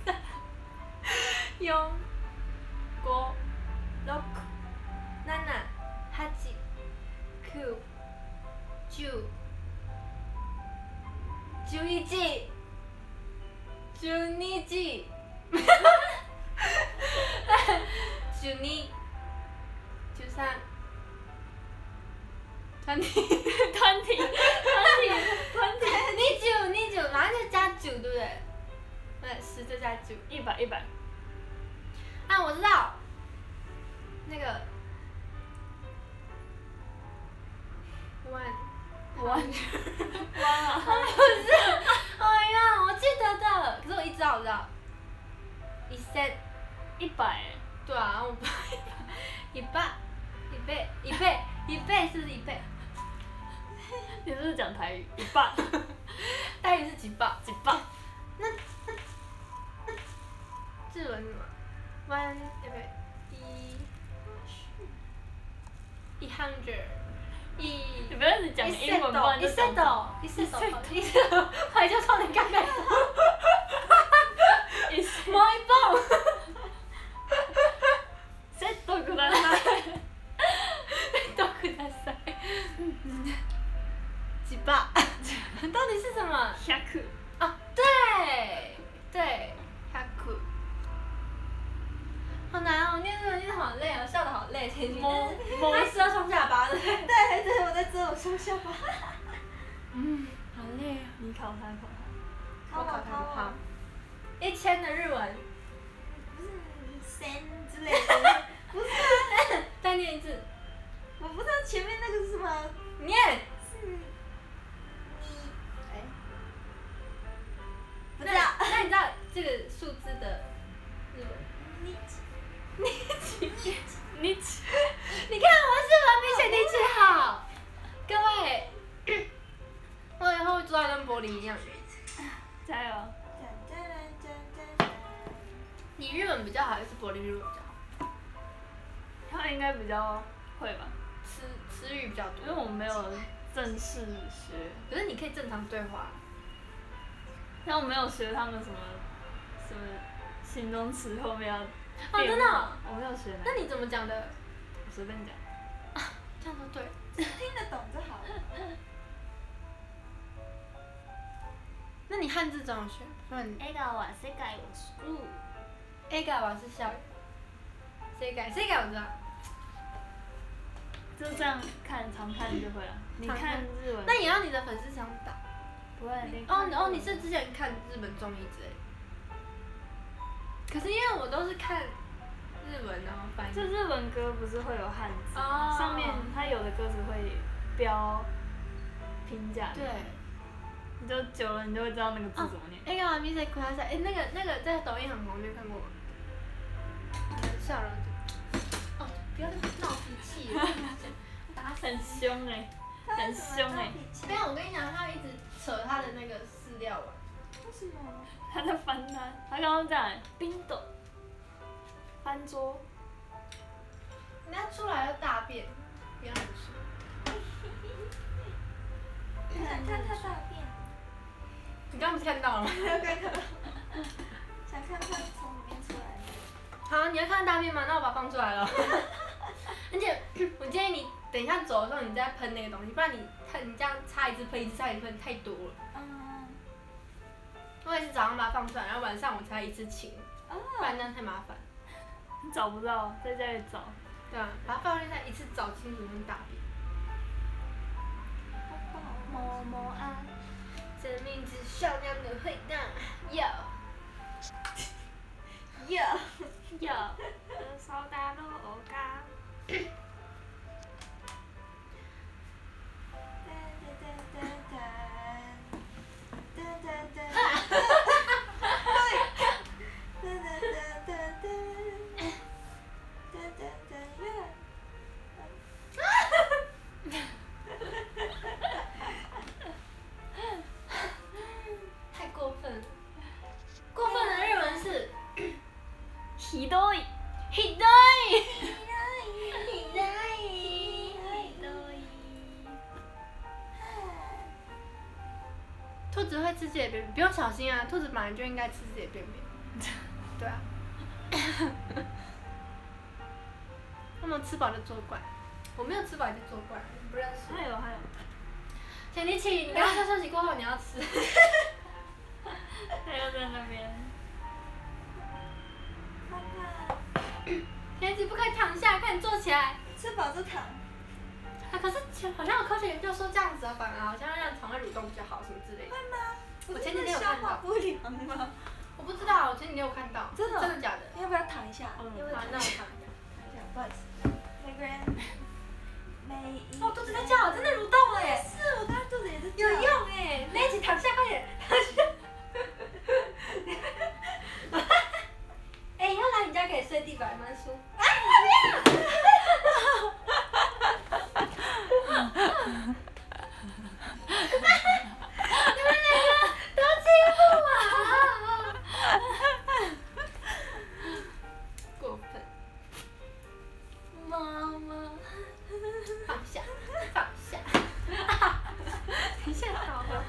四五六七八九九十一十二時十二十三团体团体团体团体。 二十二十，马上就加九，对不对？对，十再加九， 一百一百。 啊，我知道，那个 one one。哇。 不是，哎呀，我记得的，可是我一知道，我知道。一千。 一百。 对啊，我不一百，一倍，一倍，一倍是不是一倍？ 你是不是讲台语？一百。 台语是几百？ 几百。 那那那日文是什么 ？one 对不对？一一 hundred 一。 你不要一直讲英文，不然就讲。 一 set 一 set 一 set， 还叫少年刚刚。 一 set。 もう一本。 セットください。 什么？ ひゃく。 啊，对对，哈库。好难哦，念日文念得好累哦，笑得好累，前几摸天摸还吃到双下巴的。 对对，我在遮我双下巴。 嗯，好累啊。 你考他考他。 我考他好。一千的日文， 不是三之类的，不是啊， 再念一次。 我不知道前面那个是什么， 念。 是你，哎，不知那道。 那你知道这个数字的日文？ 你你几？ 你你看我日文比学弟姐好，各位，我以后会做到跟柏林一样。 加油！ 你日文比较好，还是柏林日文比较好？ 他应该比较会吧， 词词语比较因为多。 我没有正式学， 可是你可以正常对话。 但我没有学他们什么什么形容词后面要哦， 变真的哦、 化我没有学那那你怎么讲的？ 我随便讲。 这样都对。 听得懂就好了。 那你汉字怎么学？不然你笑顔は世界を救う。 A 嘎吧是笑语。谁改？谁改我知道。 就这样看，常看就会了。你常看看日文， 那也要你的粉丝常打。 不会。你哦哦， 看日文你是之前看日本综艺之类的。可是因为我都是看日文，然后翻译。 就日文歌不是会有汉字， 哦上面它有的歌词会标平假名， 对。 你就久了你就会知道那个字怎么念。 哎，干嘛咪谁哭他哎，那个那个在抖音很红，你有看过吗？笑容就，哦，不要再闹脾气了，打死很凶哎、很凶哎、 没有，我跟你讲，他一直扯他的那个饲料碗。 为什么？ 他在翻他，他刚刚这样、欸，冰斗，翻桌， 人家出来要大便，不要说。 想看他大便。 你刚刚不是看到了吗？ 没有看到。想看他从里面出来的。 好，你要看大便吗？那我把它放出来了。而且我建议你等一下走的时候，你再喷那个东西，不然你看你这样擦一次喷一次，擦一次喷太多了。 嗯。 我也是早上把它放出来，然后晚上我才一次清， 哦。 不然那样太麻烦。 你找不到，在家里找。 对啊，把它放进来一次找清楚那个大便。 么么啊， 生命之小亮的回荡，有。 有。 有，的手打落家。 太过分了。过分的日文是ひどい。 ひどい。ひどい。兔子会吃自己的便便，不用小心啊！兔子本来就应该吃自己的便便。对啊。他们吃饱就作怪，我没有吃饱也在作怪，你不认识。 还有还有， 田立奇，你刚刚休息过后你要吃。 他又在那边。 田立奇不可以躺下，快点坐起来。 吃饱就躺。 啊，可是好像有科学研究说这样子的反而好像让肠胃蠕动比较好，什么之类的。 会吗？ 我前几天有消看到。 化不良吗？ 我不知道，我前几天有看到。 真的？ 真的假的？ 要不要躺一下？ 嗯要不要好，那我躺一下？ 看一下。 躺一下，不好意思。每个人每一。 哦，肚子在叫，真的蠕动了耶！ 是，我刚刚肚子也是有用哎，那一起躺下，快点，躺下。哎，以后来你家可以睡地板，蛮舒服。啊，不要！你们两个都欺负我！过分。 妈妈。 放下，放下。你现在好了。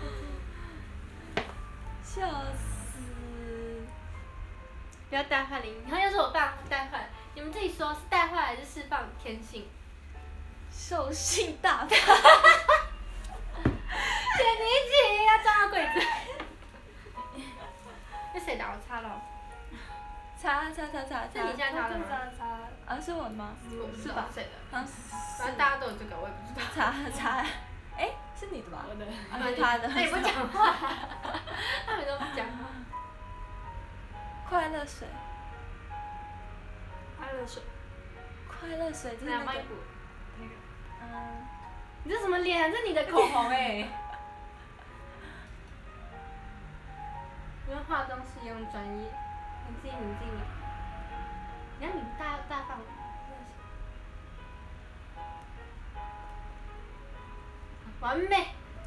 笑死！ 不要带坏灵，然后又是我爸带坏，你们自己说是带坏还是释放天性？ 兽性大发。 田立奇要撞到柜子擦擦擦是你现在擦的吗？ 擦擦， 啊，是我的吗？ 我不知道谁的， 好像反正大家都有这个，我也不知道。 擦擦，哎，是你的吧？ 我的。 啊，是他的。 他也不讲话，他们都不讲话。 快乐水， 快乐水， 快乐水就是那个两麦，股，那个。 嗯， 你这什么脸？这你的口红哎。因为化妆师用专业，你自己你自己，你看你大大放，完美。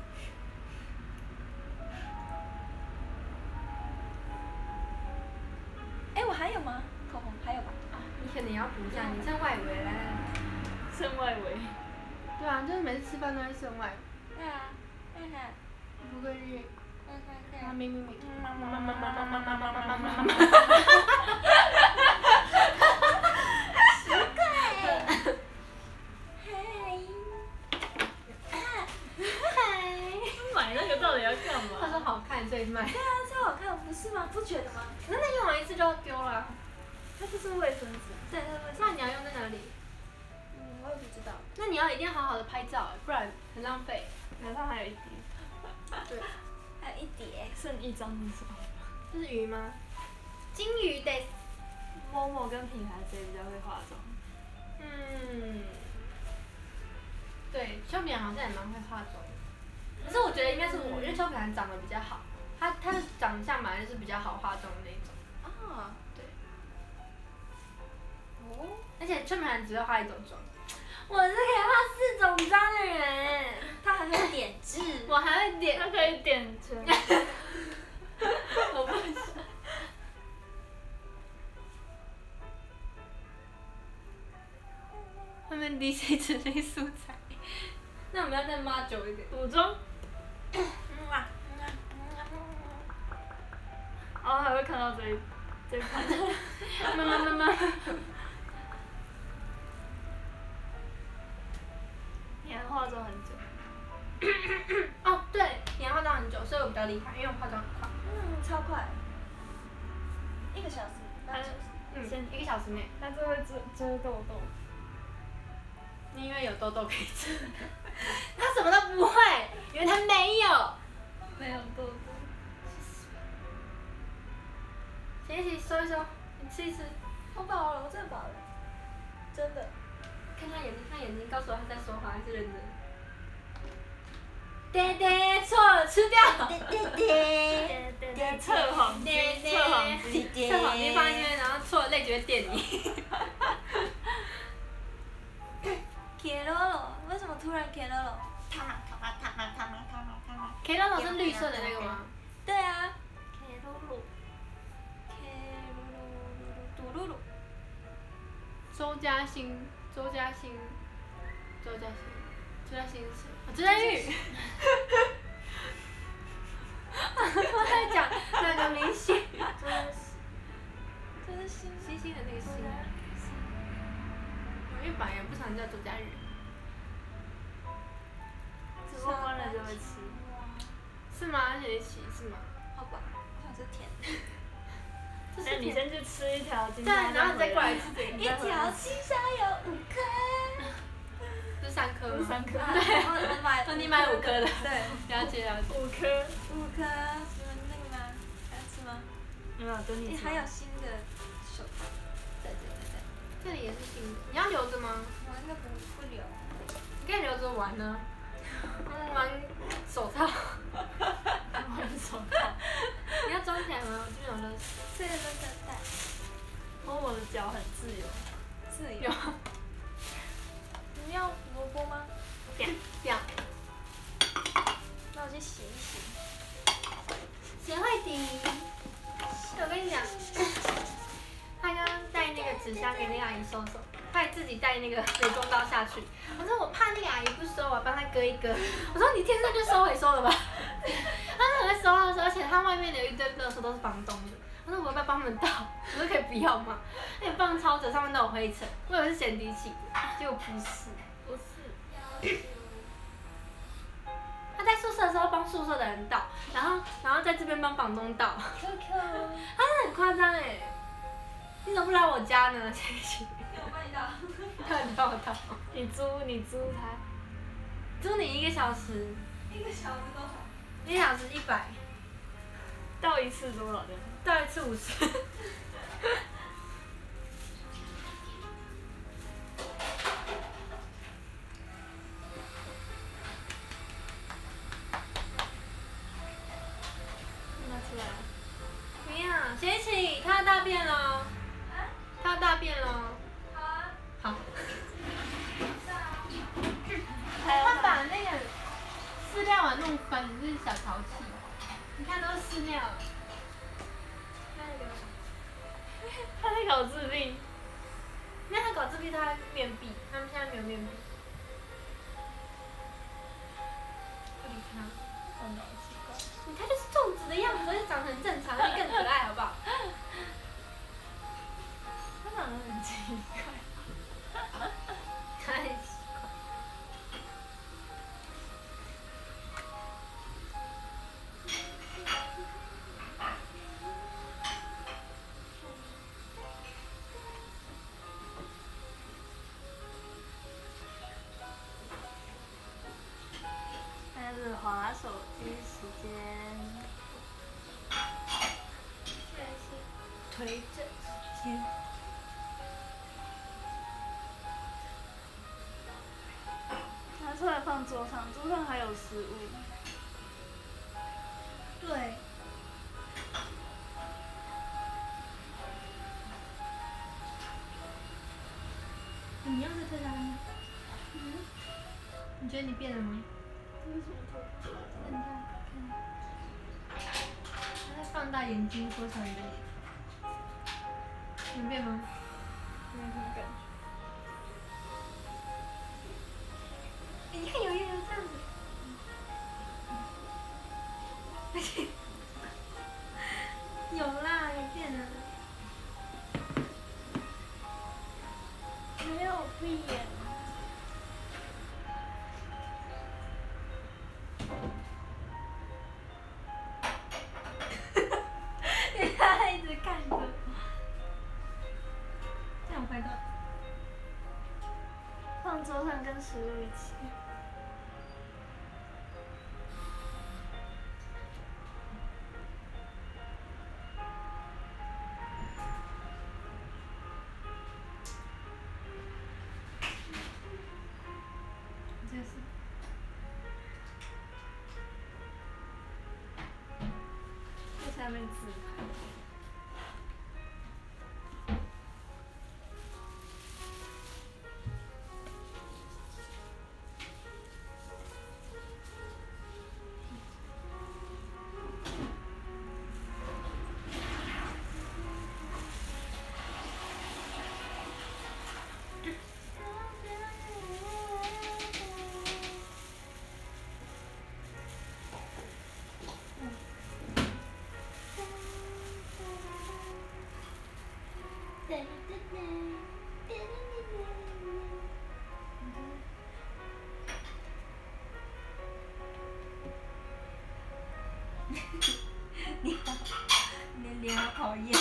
哎，我还有吗？口红还有吧？ 啊，你可能要补一下，你剩外围来来来。 剩外围。 对啊，就是每次吃饭都会剩外围。 对啊，看看， 不会日。 看看妈看。 咪咪咪。 妈妈妈妈妈妈妈妈妈妈妈妈。奇怪。嗨。嗨。 买那个到底要干他嘛？ 说好看，所以卖。 对啊，超好看，不是吗？不觉得吗？ 那那用完一次就要丢了啊。 它就是卫生纸。 对对对。 那你要用在哪里？ 嗯，我也不知道。 那你要一定要好好的拍照，不然很浪费。 然后还有一滴， 对。 还有一叠。 剩一张是什么？ 这是鱼吗？金鱼的。 某某跟品牌谁比较会化妆？ 嗯。对，秋敏好像也蛮会化妆的。可是我觉得应该是我，因为秋敏长得比较好，她她的长相本来就是比较好化妆的那种。 哦。 对。 哦。 而且秋敏只会化一种妆。我是可以画四种妆的人。 他还会点痣。 我还会点。 它可以点圈。 我不行。他们 D C 之类素材。那我们要再抹久一点。 补妆。 嗯啊。 然后还会看到这一这一盘。 妈妈妈妈。 你还化妆很久。 哦，对，你要化妆很久，所以我比较厉害，因为我化妆很快。 嗯，超快。一个小时，半个小时。 嗯，先一个小时内。 它就会遮遮痘痘。 你因为有痘痘可以遮。他什么都不会，因为他没有。 没有痘痘。 洗一洗，收一收，你吃一吃。 我饱了，我真的饱了，真的。 看他眼睛，他眼睛告诉我他在说话还是认真。爹爹错了，吃掉。 爹爹爹。 对对，测黄金，测黄金。 测黄金放在那边，然后错了泪就会电你。 Keroro，为什么突然 Keroro？他嘛他嘛他嘛他嘛他嘛他嘛。 Keroro 是绿色的那个吗？ 对啊。 Keroro。 Keroro，嘟噜噜。 周嘉欣，周嘉欣，周嘉欣，周嘉欣是谁？哦，周嘉玉。我在讲那个明星。 这是星星星的那个星。因为本来也不常叫周嘉玉。 直播关了就会吃。 是吗？而且你洗是吗？ 好吧，好像是甜。 那你先去吃一条金对， 沙， 然后你再过来吃这个。 一条金沙有五颗。 是三颗吗？ 三颗。 对，我我买。 哦，你买五颗的。 对。 了解了解。 五颗。 五颗，你们那个吗？还要吃吗？ 没有，等你你吃。 还有新的手套。对对对对。 这里也是新的，你要留着吗？ 我那个不不留。 你可以留着玩呢。玩手套。 玩手套。 你要装起来吗？我这边有乐事。 这个真的带。 哦，我的脚很自由。 自由。你要萝卜吗？ 要。要。 那我去洗一洗。 贤惠迪。我跟你讲，他刚刚带那个纸箱给那个阿姨收收，他还自己带那个美工刀下去。我说我怕那个阿姨不收，我帮她割一割。我说你天生就收回收了吧？他很会收啊，而且他外面的有一堆垃圾都是房东的。我说我要不要帮他们倒？我说可以不要吗？那个棒超着，上面都有灰尘，我以为是咸迪起的，结果不是。 不是。 他在宿舍的时候帮宿舍的人倒，然后然后在这边帮房东倒。 Q Q。 他是很夸张哎。 你怎么不来我家呢？这一期。 我帮你倒。 对，你帮我倒。 你租你租它， 租你一个小时， 一个小时多少？ 一个小时一百， 倒一次多少钱？ 倒一次五十。 拿出来。 怎样？学起，他要大便喽！ 啊？ 他要大便喽！ 好啊。 好。 还有他把那个饲料碗弄翻，你是小淘气。你看都是饲料。那个， 他在搞自闭。 那他搞自闭，他面壁，他们现在没有面壁。不理他。 真的好奇怪。 你看就是粽子的样子，就长得很正常，你更可爱，好不好？ 他长得很奇怪。 太奇怪。 现在是滑手机时间。 现在是推着时间。 拿出来放桌上，桌上还有食物。 对。你要是特效吗？嗯。你觉得你变了吗？ 这是什么图？ 看一下，看。他在放大眼睛缩小你的脸。有变吗？ 没什么感觉。 欸、你看有有有这样子。有啦，有变了。 没有变。 他一直看着。这样我拍到。 放桌上跟食物一起。 这是。 在下面自拍。 你好，你的脸好讨厌。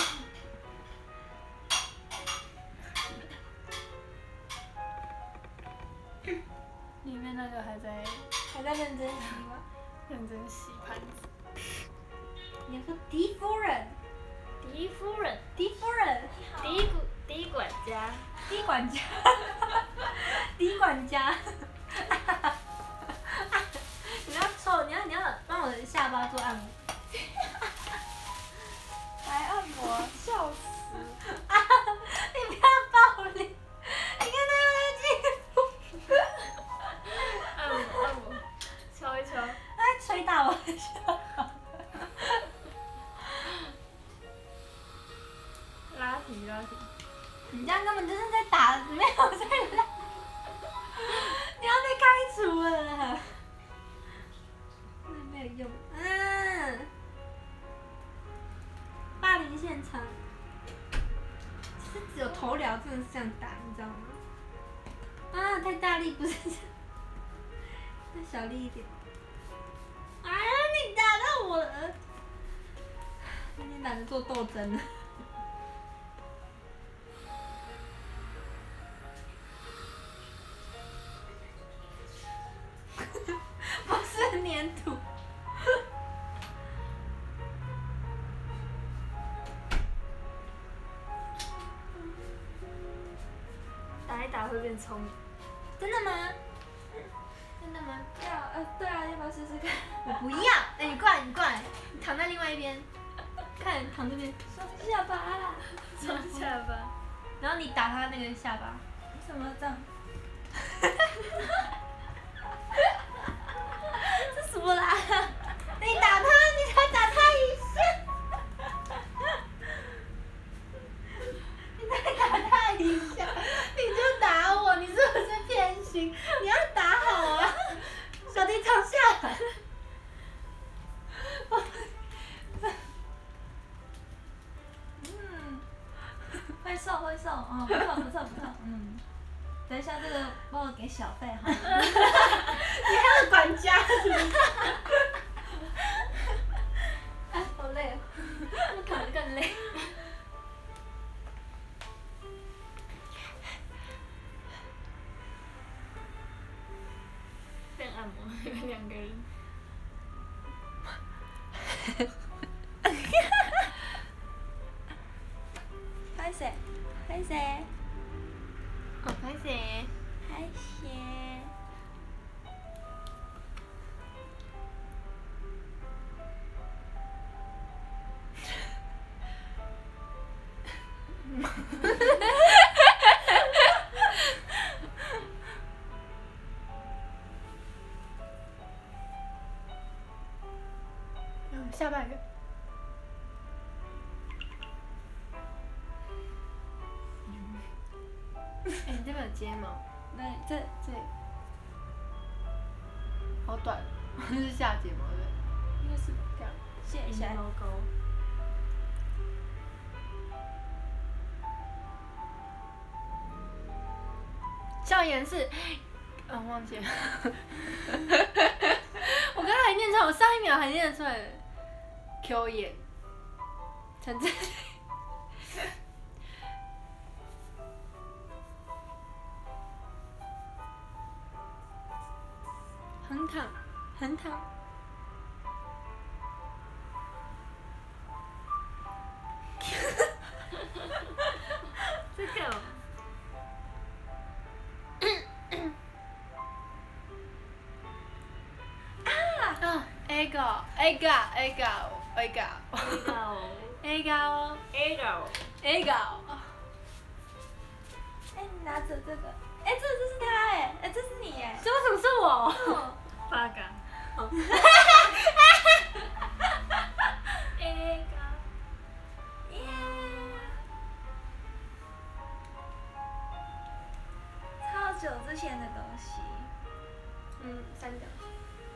里面那个还在还在认真洗吗？ 认真洗盘子。 你说狄夫人， 狄夫人， 狄夫人， 狄管狄管家， 狄管家，狄管家。你要抽，你要你要帮我的下巴做按摩。 来按摩，笑死！ 啊！你不要暴力，你看他又在进步。 按摩按摩，敲一敲。 他在捶打我的下巴。 拉提拉提。 你这样根本就是在打，没有在拉。你要被开除了。那没有用。嗯。霸凌现场。其实只有头疗真的是这样打，你知道吗？啊，太大力不是这样。再小力一点。啊！你打到我了。你懒得做斗争了。 打会变聪明。 真的吗？ 真的吗？ 要呃对啊，要不要试试看？ 我不要。哎、你过来，你过来，你躺在另外一边，看躺这边， 双下巴啦。 双下巴，然后你打他那个下巴。 什么这样？这什么啦？ 你打他，你才打他一下，你再打他一下，你就打我，你是不是偏心？你要打好啊，小弟躺下来。 嗯，会瘦会瘦哦，不错不错不错，嗯。等一下这个帮我给小费好了。 你还有管家是不是？ 哎，好累哦，我躺得更累。 变按摩，有两个人。 拍谁？拍谁？ 哦，拍谁？ 拍谁？ 嗯，下半个。哎、你这边有睫毛， 那这这好短，这是下睫毛对不对？ 应该是这样，卸一下。 毛膏。 笑颜是，嗯，忘记了。我刚才还念出来，我上一秒还念得出来。Q 眼，陈志。横躺，横躺。 这个、哦。 啊 ，A 高 ，A 高 ，A 高 ，A 高 A ，A 高 A 高。 ，A 高。 哎，你拿着这个，哎，这这是他哎，哎，这是你哎。 这为什么是我？ 八嘎。 A 高， 耶！超久之前的东西。 嗯，三角形。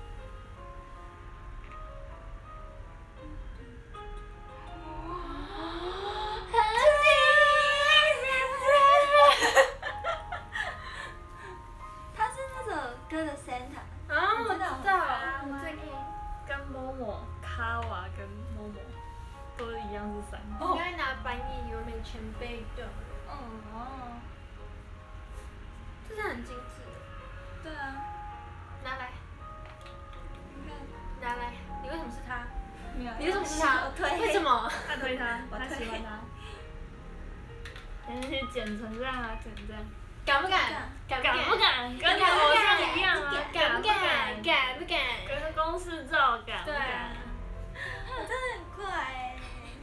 他是那首歌的 Santa。 啊，我知道。 我最近跟某某、卡瓦跟某某都一样是三。 应该拿翻译有点前辈的， 哦。 这是很精致的。 对啊。 拿来， 你看。 拿来，你为什么是他？ 没有。 你为什么是他？ 我推。 为什么？ 他推他， 我推他喜欢他。但是剪成这样啊，剪这样。 敢不敢？ 敢不敢？跟你偶像一样啊！ 敢不敢？敢不敢？ 跟公司照敢不对啊敢？ 我真的很快哎。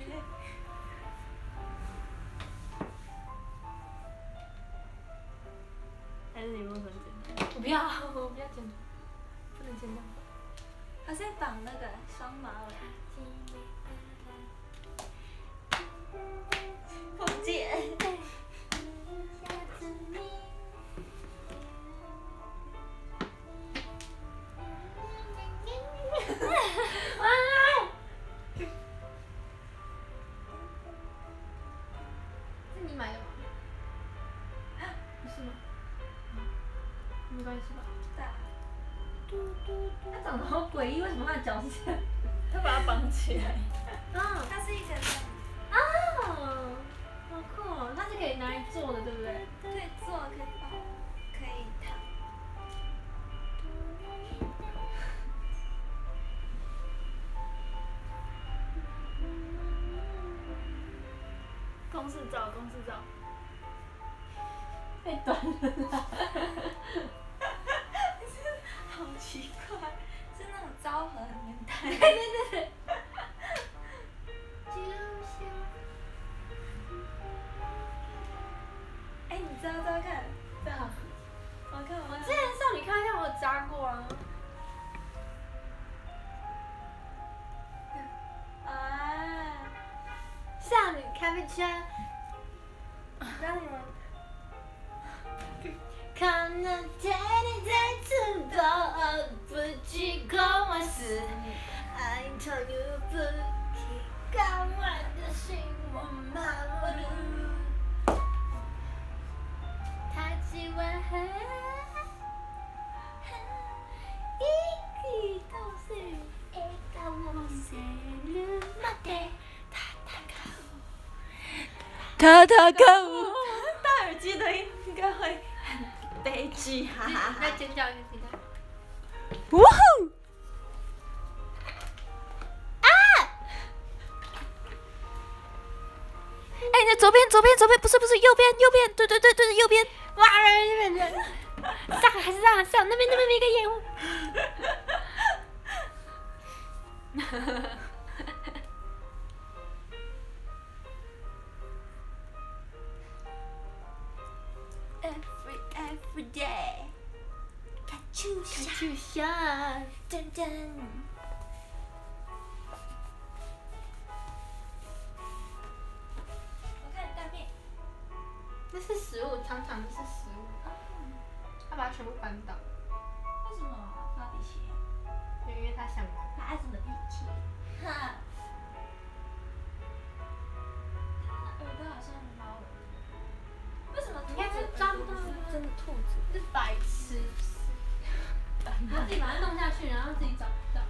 还是你不能剪？ 我不要，我不要剪，不能剪掉。 他在绑那个双马尾。凤姐。 是你买的吗？不是吗？没关系吧。 对啊。 它长得好诡异，为什么它的脚是这样？ 他把它绑起来。 啊， 它是一个这样。 啊，好酷哦！它是可以拿来做的，对不对？ 可以坐，可以抱，可以躺。 公式照，公式照。 太短了啦。 好奇怪，是那种昭和的年代。 对对对。就像。 哎，你知道这看？ 对啊。 我看我我之前少女看一下，我有扎过啊。 啊。 少女咖啡圈。让你们。可能对你再次过不去过往事，爱投入不去港湾的心我麻木了。他喜欢和一个都是一个我是路马的塔塔卡塔塔卡乌，戴耳机的应该会很悲剧，哈哈哈。 再尖叫一个尖叫。 哇吼！啊！哎，那左边，左边，左边，不是，不是，右边，右边，对对对对，右边。 哇，那边人，上还是上上，那边那边没个烟雾。 Every every day，卡秋莎， 就像噔噔。我看大便。 那是食物，长长的是食物。他把它全部翻倒， 为什么发脾气？ 因为他想玩。 他爱什么脾气？哈。他耳朵好像猫耳朵。为什么？ 你看它抓不到啊真的兔子。 是白痴。他自己把它弄下去，然后自己找不到。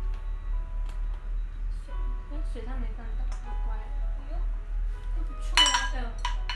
水，因为水上没翻到，就乖了。 哎呦， 不错啊，对哦。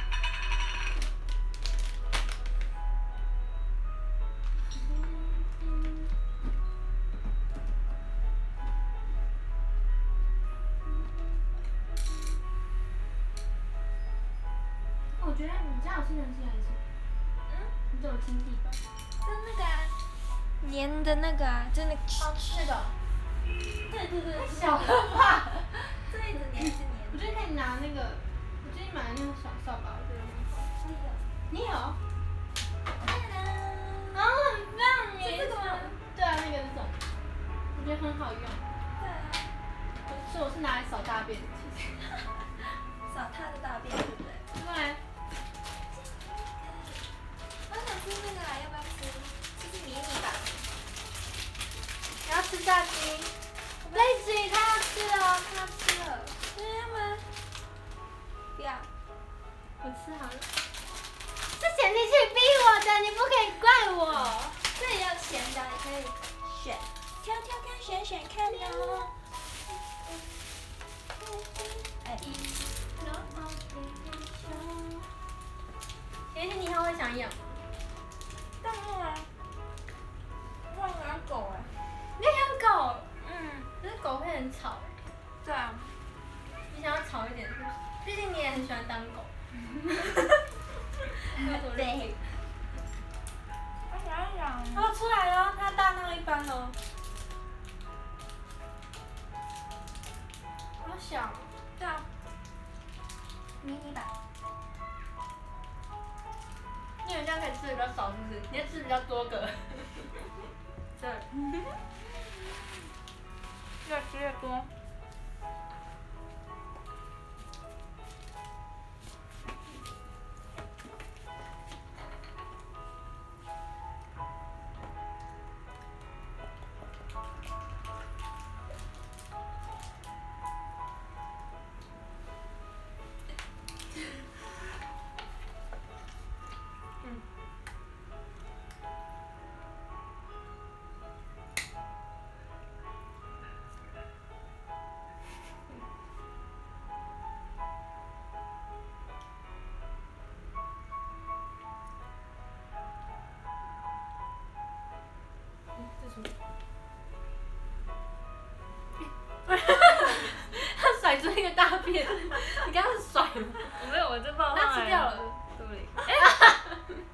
我觉得你家有吸尘器还是？ 嗯， 你怎么清地板？ 跟那个啊，粘的那个啊，就那个。 哦，那个。 对对对， 小了吧？ 这一直粘，一直粘。 我觉得可以拿那个，我最近买的那个小扫把，我觉得很好。 你有？ 你有？啊，很棒耶！ 是这个吗？ 对啊，那个这种，我觉得很好用。 对啊。 所以我是拿来扫大便的，其实。 扫他的大便，对不对？ 对。 我想吃那个啊，要不要吃？这是迷你版。 你要吃炸鸡？雷子他要吃了，他要吃了。 嗯，要吗？不要。 我吃好了。是咸甜去逼我的，你不可以怪我。 这里要咸的，你可以选，挑挑看，选选看哦。哎。 甜甜，你以后会想养吗？ 当然啊。我想养狗哎。 你养狗？ 嗯。 可是狗会很吵。 对啊。 你想要吵一点是不是？毕竟你也很喜欢当狗。 对。我想要养。 哦，出来了，它大闹一般哦。好小。 对啊。迷你版。 因为这样可以吃的比较少，是不是？你要吃比较多个。对。越吃越多。他甩出一个大便，你刚刚是甩吗？ 我没有，我这爆他吃掉了。 对不对？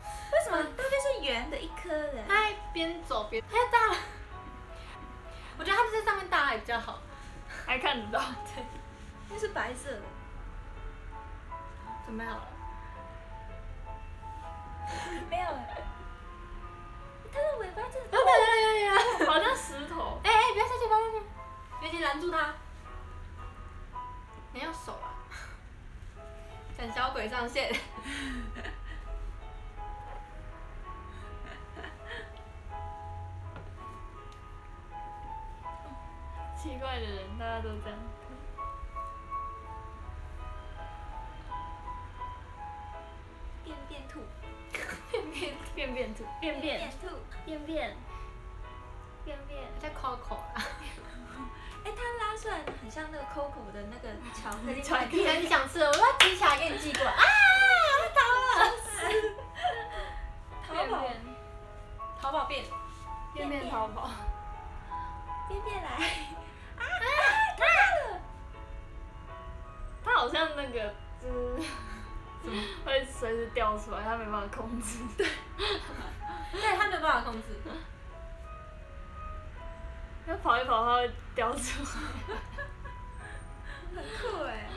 是圆的一颗的。 它还边走边，它要大了。我觉得它在上面大还比较好， 还看得到。 对， 那是白色的。 准备好了。 没有哎。它的尾巴真的。 有有有有有。 好像石头。 哎哎，不要下去，不要下去，别急，拦住它。没有手了。胆小鬼上线。 奇怪的人，大家都这样。 便便兔。 便便便便兔，便便便兔。 便便便便。 叫 Coco 啦。 哎，它拉出来很像那个 Coco 的那个巧克力。 巧克既然你想吃了，我要寄起来给你寄过来。啊！我逃了。 淘宝。 淘宝变。 便便淘宝。 便便来。啊！它了。 它好像那个，就是怎么会随时掉出来，它没办法控制。对。 对，它没有办法控制。 它跑一跑，它会掉出来。 很酷哎。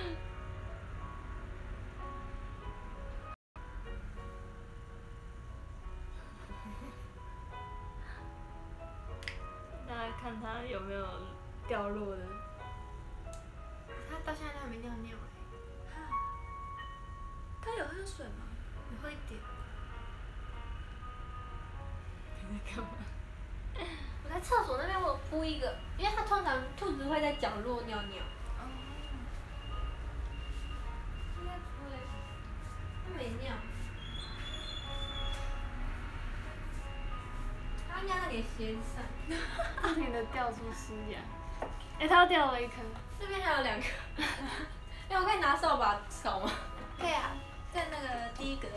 大家看它有没有掉落的。 它到现在都还没尿尿哎。 它有喝水吗？ 你喝一点。 你在干嘛？ 我在厕所那边我有铺一个，因为它通常兔子会在角落尿尿。 哦。 应该不会，它没尿。它尿在你的鞋子上。 不停的掉出丝芽。哎，它掉了一颗。 这边还有两个。哎，我可以拿扫把扫吗？ 可以啊，在那个第一格。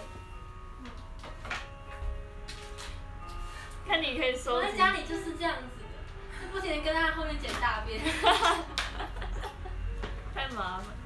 看你可以收集。 我在家里就是这样子的，就不停的跟它后面捡大便。 太麻烦。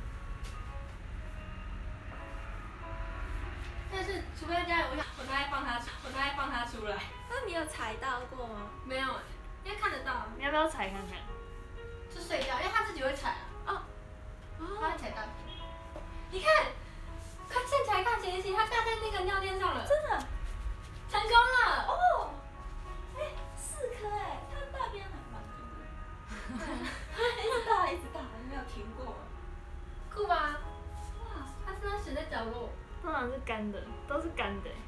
但是除非在家里，我想我才会放它，我才会放它出来。 那你有踩到过吗？ 没有哎，因为看得到啊。 你要不要踩看看？ 就睡觉，因为它自己会踩啊。 哦。 它会踩大便。你看，快站起来看谁谁，它搭在那个尿垫上了。 真的。 成功了。 哦。哎，四颗哎，它大便还蛮多的。一直大一直大，没有停过。 酷吧？哇，它真的死在角落。 通常是干的，都是干的。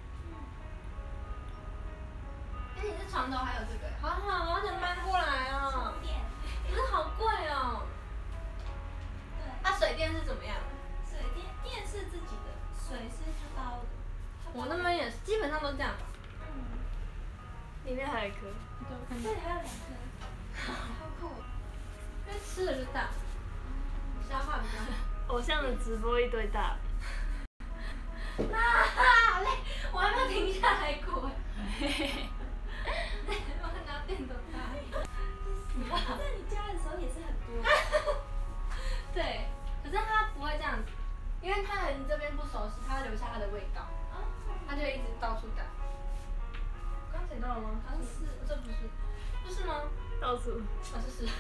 哎，你这床头还有这个，好好，我想搬过来哦。 电。 可是好贵哦。 对。 它水电是怎么样？ 水电电是自己的，水是他包的。 我那边也是，基本上都这样吧。 嗯。 里面还有一颗。 对，我看到。 这里还有两颗。好酷。 因为吃了就大，消化比较好。 偶像的直播一堆大便。 啊，好累，我还没有停下来过。嘿嘿嘿。我拿电动大便。 在你家的时候也是很多。 对，可是它不会这样子，因为它人这边不熟悉，它会留下它的味道，它就会一直到处打。刚捡到了吗？ 好像是， 这不是，不是吗？ 到处。 啊，这是。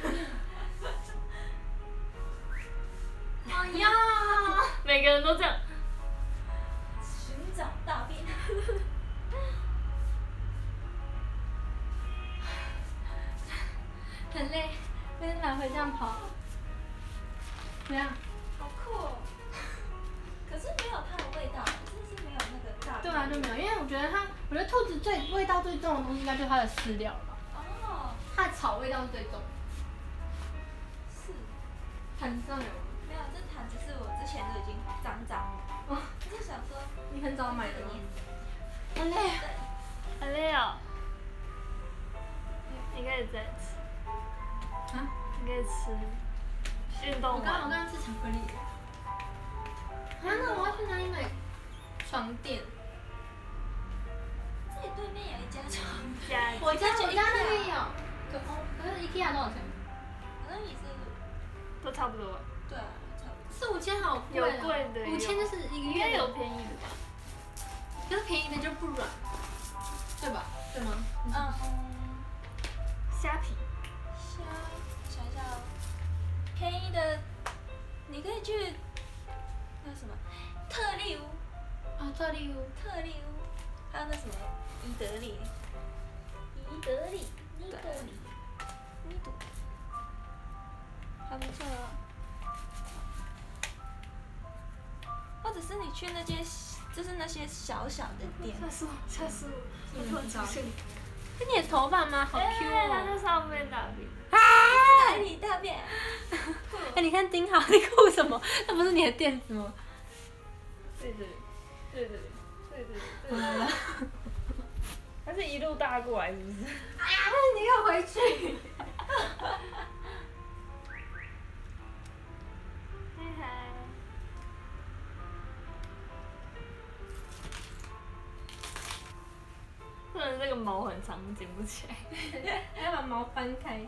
哎呀！ 每个人都这样。 寻找大便。 很累，跟来回这样跑。怎样？ 好酷哦！可是没有它的味道，真是没有那个大便。 对啊，就没有，因为我觉得它，我觉得兔子最味道最重的东西应该就是它的饲料了吧。 哦。 它的草味道是最重的。 是。 毯子上有吗？ 没有，这毯子是我之前就已经脏脏的。哦。我就想说， 你很早买的吗？ 好累啊！好累哦。你可以再吃。 啊？ 你可以吃。运动我刚我刚刚吃巧克力。啊，那我要去哪里买床垫？ 这里对面有一家床家。 我家我家那边有。可哦，可是 IKEA 多少钱？ 好像也是。 都差不多吧。 对啊，差不多。 四五千好贵。 有贵的。 五千就是一个月。 应该有便宜的吧？ 可是便宜的就不软。 对吧？对吗？ 嗯， 虾皮， 虾，想一下哦，便宜的，你可以去那什么特利屋， 啊，特利屋， 特利屋，还有那什么伊德利，伊德利，伊德利，伊德，还不错哦。或者是你去那些，就是那些小小的店。 吓死我，吓死我！我突然出现， 是你的头发吗？好 Q 哎，它哦！ 在上面大便。 哪里大便？ 哎，你看丁好，你哭什么？那不是你的垫子吗？ 对对对对对对对对。它是一路大过来，是不是？ 啊，你给我回去！ 嗨嗨。不然这个毛很长，捡不起来。 还要把毛翻开。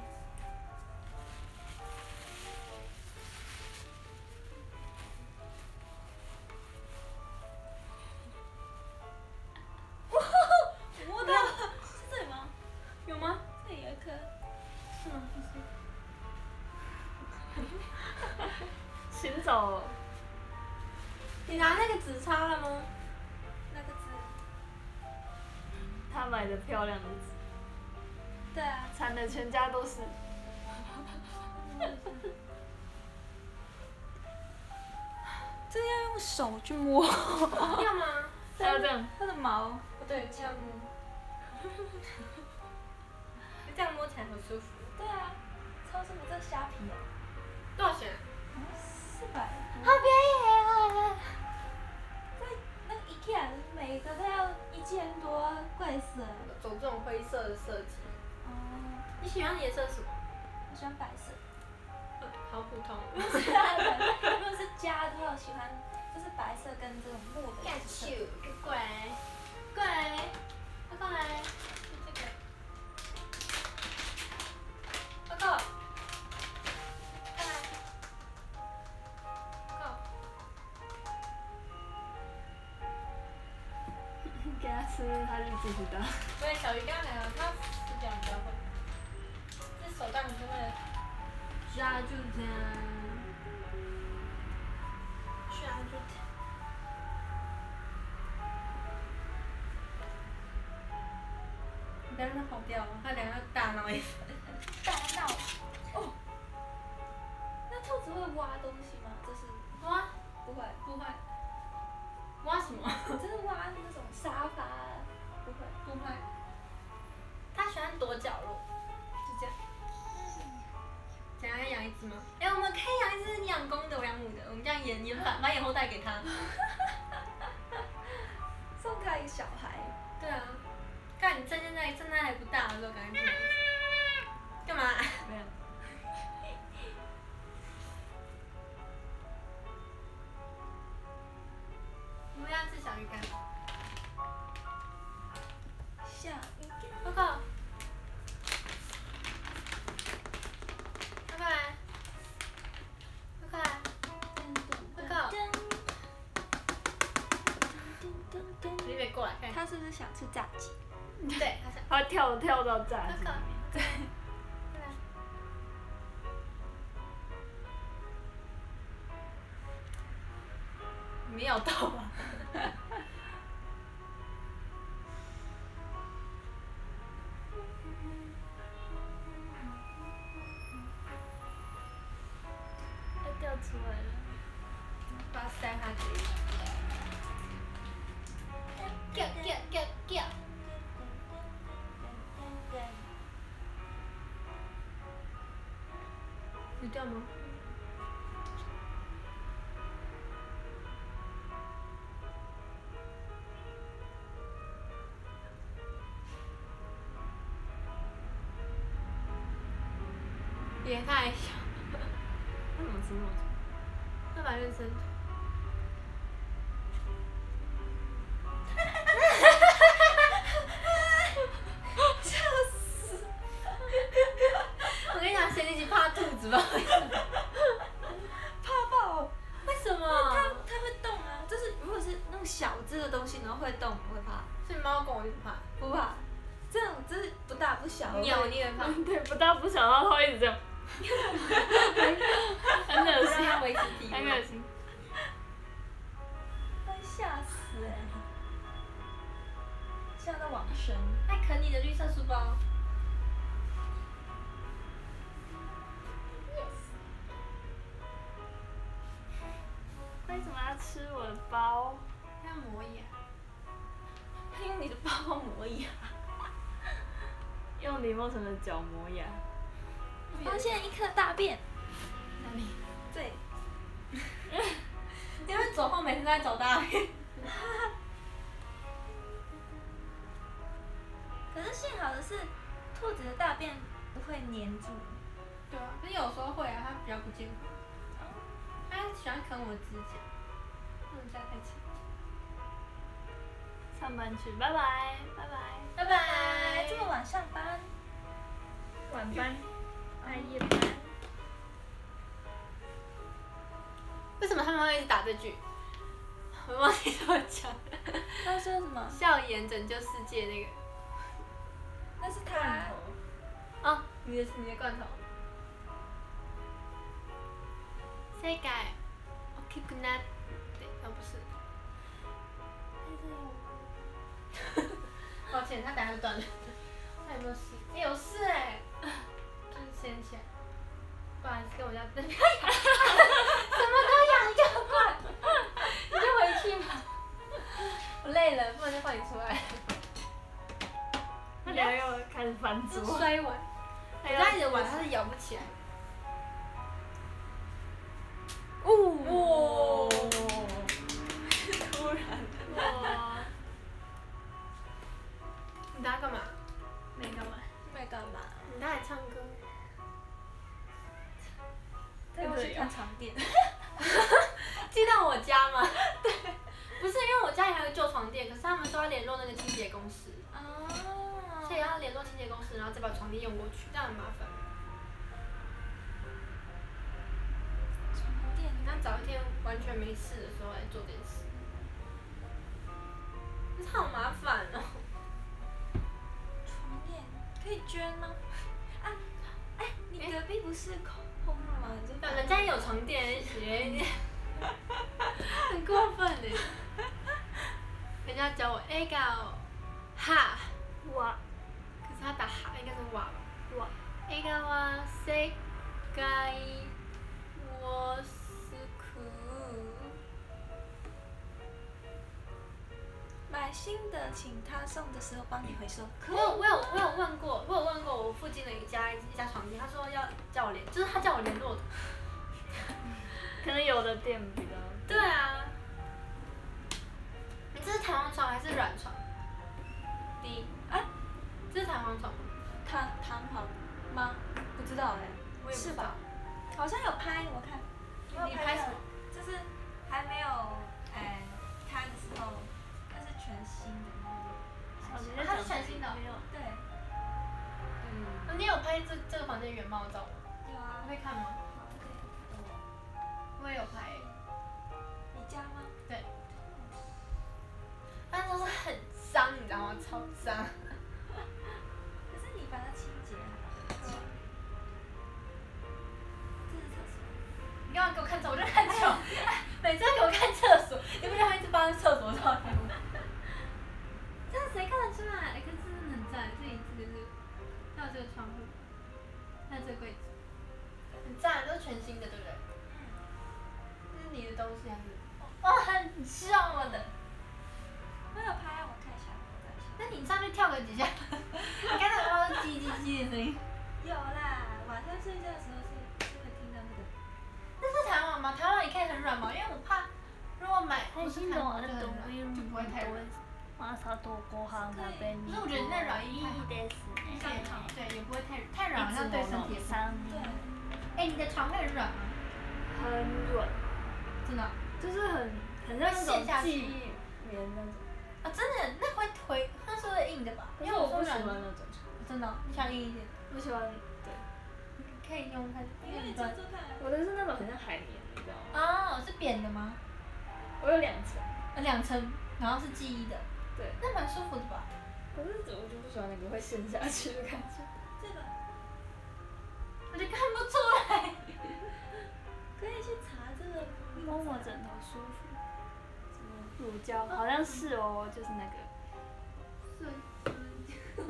我的是这里吗？ 有吗？ 这里有一颗。 是吗？不是。 行走。 你拿那个纸擦了吗？ 那个字。 他买的漂亮的纸， 对啊。 惨的全家都是。 这个要用手去摸。 要吗？ 还要这样。 它的毛。 不对，这样摸。这样摸起来很舒服。 对啊，超舒服，这虾皮哦。 多少钱？ 四百。 好便宜啊！ 在那个 IKEA 每个都要一千多，贵死了。 走这种灰色的设计。 哦。 你喜欢的颜色是什么？ 我喜欢白色。 呃好普通。 如果是如果是家的话，我喜欢就是白色跟这种木的颜色。 过来，过来，快过来，这个。报告。过来。报告。 给他吃，他就继续打。 对，小鱼刚刚讲了，他是这样比较会。这手当然是会抓住它，抓住它。你不要让它跑掉，它两个大闹一番。 大闹。哦。那兔子会挖东西吗？这是。 挖？ 不会。 不会。挖什么？ 就是挖那种沙发。不会。 不会。它喜欢躲角落，就这样。想要养一只吗？哎、欸，我们可以养一只养公的，我养母的，我们这样演演反，把眼后带给他。 送他一个小孩。 对啊。看你趁现在趁它还不大的时候，赶紧去养。干嘛？ 没有。 我们要吃小鱼干。 小鱼干。 报告。快过来。快过来。报告。你得过来看。 他是不是想吃炸鸡？ 对，他想。 他跳跳到炸鸡里面。 对。 没咬到吧？ 它掉出来了。 把它塞它嘴里。叫叫叫叫！有掉吗？也太小。 它怎么吃那么多？ 那把认真。笑死！我跟你讲，前几集怕兔子吧？ 怕爆。 为什么？ 它它会动啊，就是如果是那种小只的东西，然后会动，我会怕。 是猫狗我就不怕。 不怕。 不想到他会一直这样，很恶心， 让它维持体温。 很恶心。 会吓死哎、吓到往生。 爱啃你的绿色书包。 为什么要吃我的包？ 要磨牙。 他用你的包包磨牙。 用李梦辰的脚磨牙。 我发现一颗大便。 哪里？ 对。 因为走后每天都在找大便。 可是幸好的是，兔子的大便不会粘住。 对啊，可是有时候会啊，它比较不健康。它喜欢啃我的指甲，不能加太长。 上班去，拜拜，拜拜。 拜拜。 这么晚上班？ 晚班，半夜班。 为什么他们会一直打这句？我忘记怎么讲。 他说什么？ 笑颜拯救世界那个。 那是他。 哦，你的你的罐头。世界大きくなって哦不是。抱歉，他等下就断了。他有没有事？欸、有事哎、欸，就是掀起来。不好意思，跟我家那边什么都养一个怪，你就回去吧。我累了，不能再放你出来。 他等下又开始翻就桌。 摔碗，我家里的碗它是咬不起来。 哦。 突然。 哇。 你等下干嘛？ 没干嘛。 没干嘛？ 你等下来唱歌。 在这里看床垫。 寄到我家吗？对。不是因为我家里还有旧床垫，可是他们说要联络那个清洁公司。 哦。 所以要联络清洁公司，然后再把床垫用过去，这样很麻烦。 床垫。 那找一天完全没事的时候来做这件事，这好麻烦哦。 床垫可以捐吗？啊，哎、你隔壁不是空空了吗？你就对，人家也有床垫，学，很过分呢。人家教我 A 搞哈， 哇可是他打哈应该是哇吧？ 哇。 映画世界を救う。 买新的，请他送的时候帮你回收。 我有我有我有问过，我有问过我附近的一家一家床垫，他说要叫我联，就是他叫我联络的。 可能有的店比较。 对啊。你这是弹簧床还是软床？第一， 啊， 这是弹簧床吗？ 弹弹簧吗？不知道哎、 我也不知道是吧？好像有拍，我看。我有的你拍什么？ 就是还没有哎、开的时候，那是全新的那哦个。 你在讲它是全新的哦没有。 对， 嗯。你有拍这这个房间原貌照吗？ 有啊你。会看吗？我也有拍。 你家吗？ 对。但都是很脏，你知道吗？超脏。 可是你把它清洁好。这是厕所。 你干嘛给我看厕所？我就看球，每次都给我看厕所，你不觉得他一直发厕所照片吗？这样谁看得出来？可是真的很赞，这里这个是，还有这个窗户，还有这个柜子，很赞，都是全新的，对不对？这是你的东西还是？哦，很重我的。 我有拍，我看一下，我看一下。 那你上去跳个几下？你刚才有没有叽叽叽的声音？ 有啦，晚上睡觉的时候是是会听到那个。 这是弹簧吗？弹簧也可以很软吗？因为我怕，如果买不是弹簧就很软，就不会太软。 马萨多ご飯食べに可是我觉得那软一いいですね。 对，也不会太太软，好像对身体也不好。 三对。 哎，你的床会很软吗？ 很软， 真的？ 就是很很像那种记忆棉那种。 啊，真的？那会推，那是会硬的吧？因为我不喜说软欢那种， 真的，你想硬一点？ 不喜欢。对。 可以用看， 因为你做做看。 我的是那种很像海绵，你知道吗？ 哦，是扁的吗？ 我有两层。 呃，两层，然后是记忆的。 对。 那蛮舒服的吧？ 可是我就不喜欢那个会陷下去的感觉。 这个。 我就看不出来。 可以去查这个摸摸枕头舒服。乳胶好像是哦，就是那个。 是。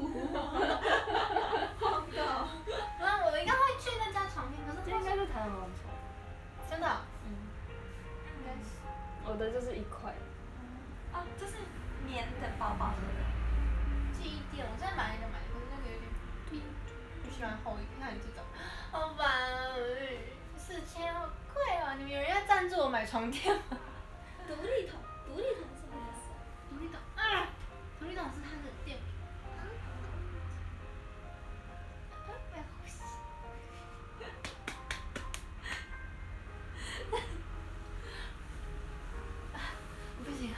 那我应该会去那家床垫，可是这应该是弹簧床。 真的。 嗯。 应该是。 我的就是一块。 哦，就是棉的薄薄的。 记忆垫，我真的买了一个买，可是那个有点冰，我喜欢厚一点，像你这种，好烦啊！四千好贵哦，你们有人要赞助我买床垫吗？ 独立筒，独立筒是什么意思？ 独立筒啊，独立筒是它的垫片。不要呼吸。不行。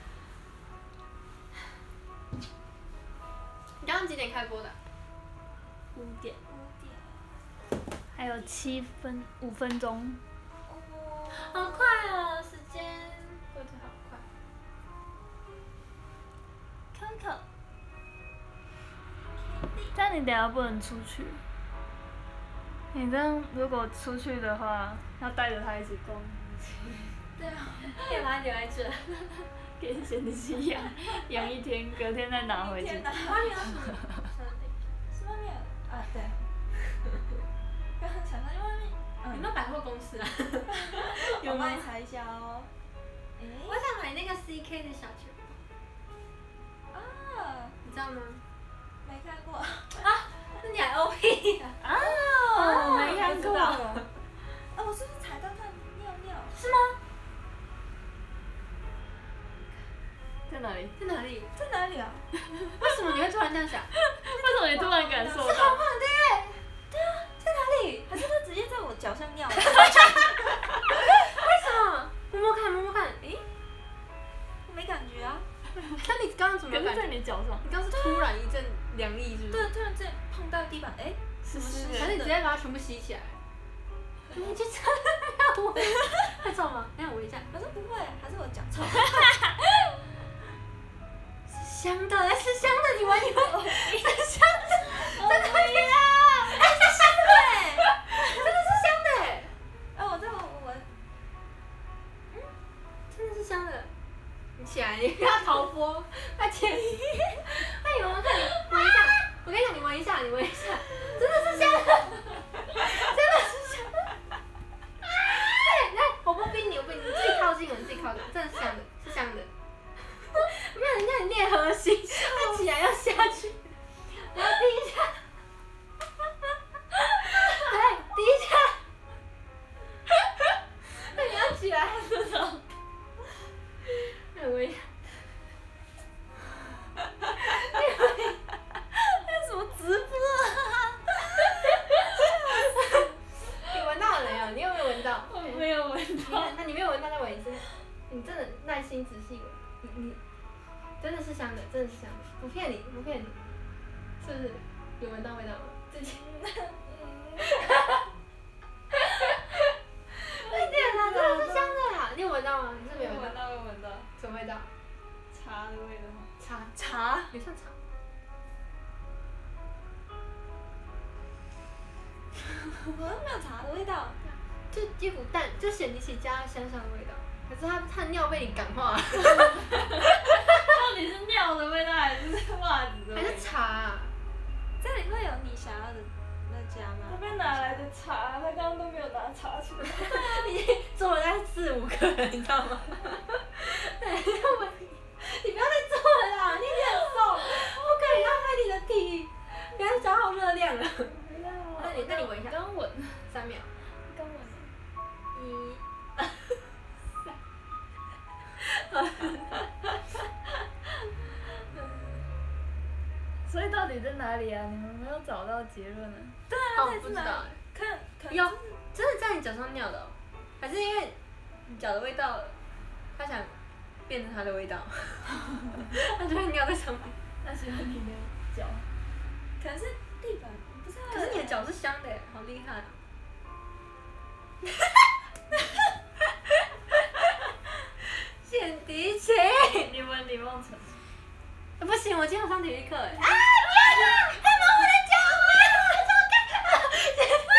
你刚刚几点开播的？ 五点。 五点。 还有七分五分钟。 哦。 好快哦，时间过得好快。 看看。 但你等下不能出去。你这样如果出去的话，要带着它一起逛。 对啊，可以把它留在这。 跟显示器养养一天，隔天再拿回去。 天哪！ 外面有什么？ 是外面有啊，对。刚刚想到因为外面。 有没有百货公司啊？ 有吗？我帮你查一下哦。 我想买那个 C K 的小球。 啊。 你知道吗？ 没看过。 啊，是你还 O P 啊？ 啊，我没看过。 啊，我是不是踩到它尿尿？ 是吗？ 在哪里？ 在哪里？ 在哪里啊？ 为什么你会突然这样想？ 为什么你突然感受到？ 是好棒的耶！ 对啊， 在哪里？ 还是它直接在我脚上尿？ 为什么？摸摸看，摸摸看。诶， 没感觉啊。 那你刚刚怎么可是有感觉？ 在你脚上。 你刚是突然一阵凉意，是不是？ 对，突然间碰到地板，哎， 湿湿的。 还是你直接把它全部吸起来？你去擦，要闻？会臭吗？让我闻一下。 可是不会，还是我脚臭。 是香的，是香的，你闻你闻，是香的，在哪里啊？哎，是香的哎，真的是香的哎。 哎，我这我闻， 嗯，真的是香的。你起来，你不要逃脱，快点！快点闻看，闻一下。我跟你讲，你闻一下，你闻一下，真的是香的，真的是香的。来来，我不逼你，我不逼你，你自己靠近我，你自己靠近，真的是香的，是香的。没有人叫你练核心，他起来要下去，然后第一下，来第一下，那你要起来，这种，很危险。 那什么直播啊？ 你闻到了没有？你有没有闻到？ 我没有闻到。 那你没有闻到，再闻一次。你真的耐心仔细闻，你你。真的是香的，真的是香的，不骗你，不骗你，是不是？有闻到味道吗？自己。快点啦，真的是香的啦！你有闻到吗？你是没有闻到？ 闻到，闻到。 什么味道？ 茶的味道。 茶。 茶。 有像茶。 我都没有茶的味道。 就一股淡，就显尼奇加香香的味道。可是他他的尿被你感化了。 到底是尿的味道还是袜子的味道？ 还是茶、啊？ 这里会有你想要的那家吗？ 那边哪来的茶？他刚刚都没有拿茶出来。 你做了大概四五个人，你知道吗？你不要再做了啦，你很瘦，不可以浪费你的体，不要消耗热量了。那你那你闻一下。 刚闻。 三秒。 刚闻。 一。 所以到底在哪里啊？你们没有找到结论呢？ 对啊， 哦，不知道哎。 看，可有，真的在你脚上尿的、哦，还是因为你脚的味道，他想变成它的味道，他就会尿在上面。 那是因为你没有脚。 可能是地板，不是。 可是你的脚是香的耶，好厉害、啊。显迪奇， 你闻李梦辰。 不行，我今天要上体育课哎。啊！不要啦！他摸我的脚啊！我看，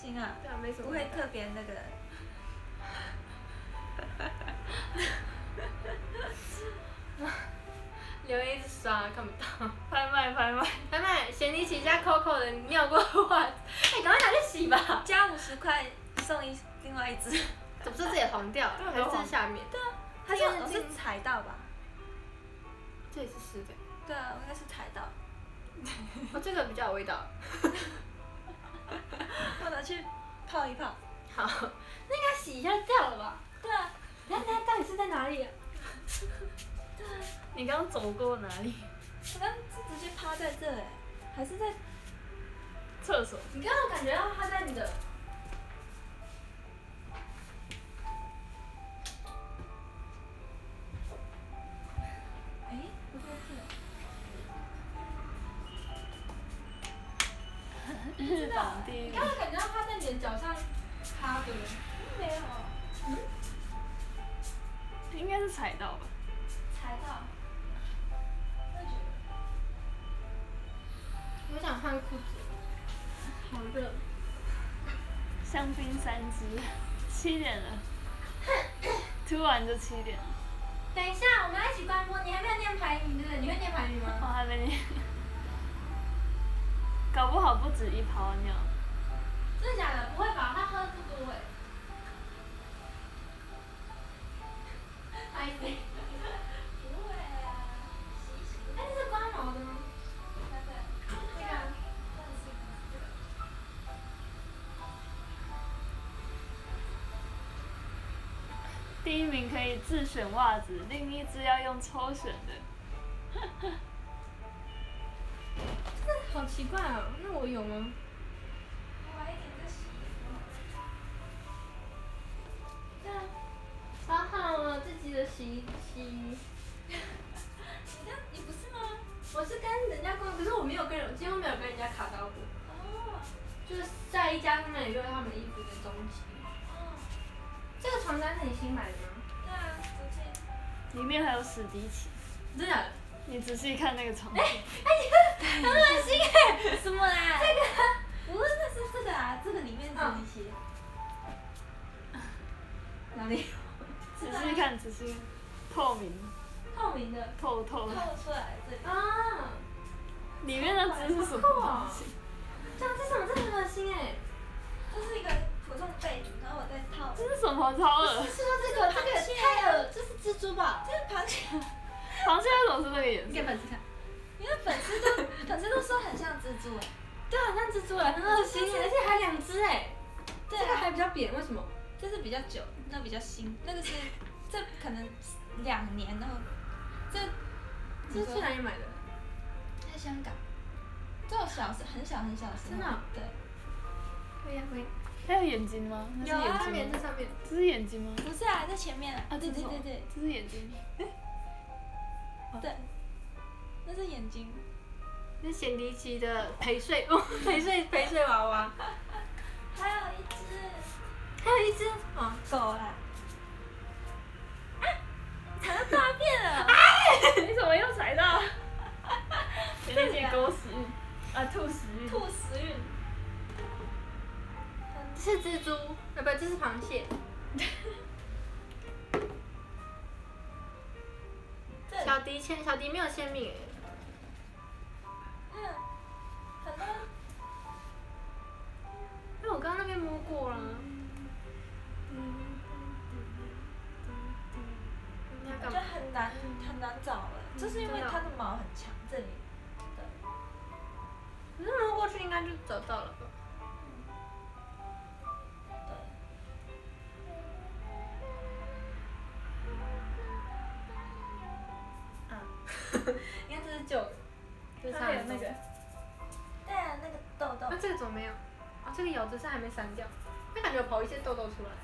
心啊， 对啊，没什么。 不会特别那个。 留言一直刷，看不到。 拍卖拍卖， 拍卖贤妮旗加 Coco 的尿过袜子，哎，赶快拿去洗吧。 加五十块送一另外一只。 怎么说这也黄掉？还是下面？ 对啊，它是我是踩到吧？ 这也是湿的。 对啊，我应该是踩到。 哦，这个比较有味道。 我拿去泡一泡。 好，那应该洗一下掉了吧？ 对啊。 那那到底是在哪里啊？ 对啊。 你刚走过哪里？ 我刚是直接趴在这哎，还是在厕所。 你刚刚感觉到它在你的。 哎，不对是。 日榜第一名。 你刚刚感觉到它在你的脚上趴着。 没有。嗯。 应该是踩到吧。 踩到。我也觉得。 我想换裤子。好热。 香槟三支，七点了。突然就七点了。 等一下，我们要一起关播。你还没有念排名对不对？你会念排名吗？ 我还没念。搞不好不止一泡尿。 真的假的？不会吧？他喝不多哎。哎，不会啊。 哎，这是刮毛的吗？ 那个。 这个。 第一名可以自选袜子，另一只要用抽选的。 这好奇怪哦，那我有吗？ 晚一点再洗。 这样，好好哦，自己的洗衣机。 你这样，你不是吗？ 我是跟人家逛，可是我没有跟人，几乎没有跟人家卡到过。 哦。 就是在一家上面也有他们衣服的踪迹。 哦。 这个床单是你新买的吗？ 对啊，昨天。 里面还有史迪奇。 真的？ 你仔细看那个床单。 哎哎，很恶心哎！ 什么啦？这个。不是，那是这个啊，这个里面是一些。 哪里？ 仔细看，仔细看，透明。 透明的。 透透的。 透出来这里。 啊。 里面的纸是什么东西？ 这样这什么？这很恶心哎！ 这是一个普通被子，然后我再套。 这是什么？超恶。 是说这个这个太恶，这是蜘蛛吧？ 这是螃蟹。 螃蟹为什么是这个颜色？ 给粉丝看。 因为粉丝都粉丝都说很像蜘蛛哎。 对啊，很像蜘蛛哎，很恶心哎，而且还两只哎。 对啊。 这个还比较扁，为什么？ 这是比较久，那比较新，那个是这可能两年，然后这这是去哪里买的？ 在香港。这种小是很小很小的时候。 真的？ 对。 可以啊，可以。 它有眼睛吗？那是有啊， 眼上面睛吗？ 这上面。 这是眼睛吗？ 不是啊，在前面啊。 啊， 对这是什么对对对。 这是眼睛。 对。那是眼睛。 那是贤妮旗的陪睡哦，陪睡陪睡娃娃。 还有一只。 还有一只哦， 狗啦。踩到大便了！ 你怎么又踩到？贤妮旗狗屎运啊，兔屎运。 兔屎运。 这是蜘蛛，啊不，这是螃蟹。小迪签，小迪没有签名哎。 嗯，很多。 因为我刚刚那边摸过了。 我觉得很难很难找了，就是因为它的毛很强，这里。对。 可是摸过去应该就找到了吧？应该这是旧的，这是它有那个。对啊，那个痘痘。 那这个怎么没有？啊，这个有，只是还没删掉。那感觉有跑一些痘痘出来。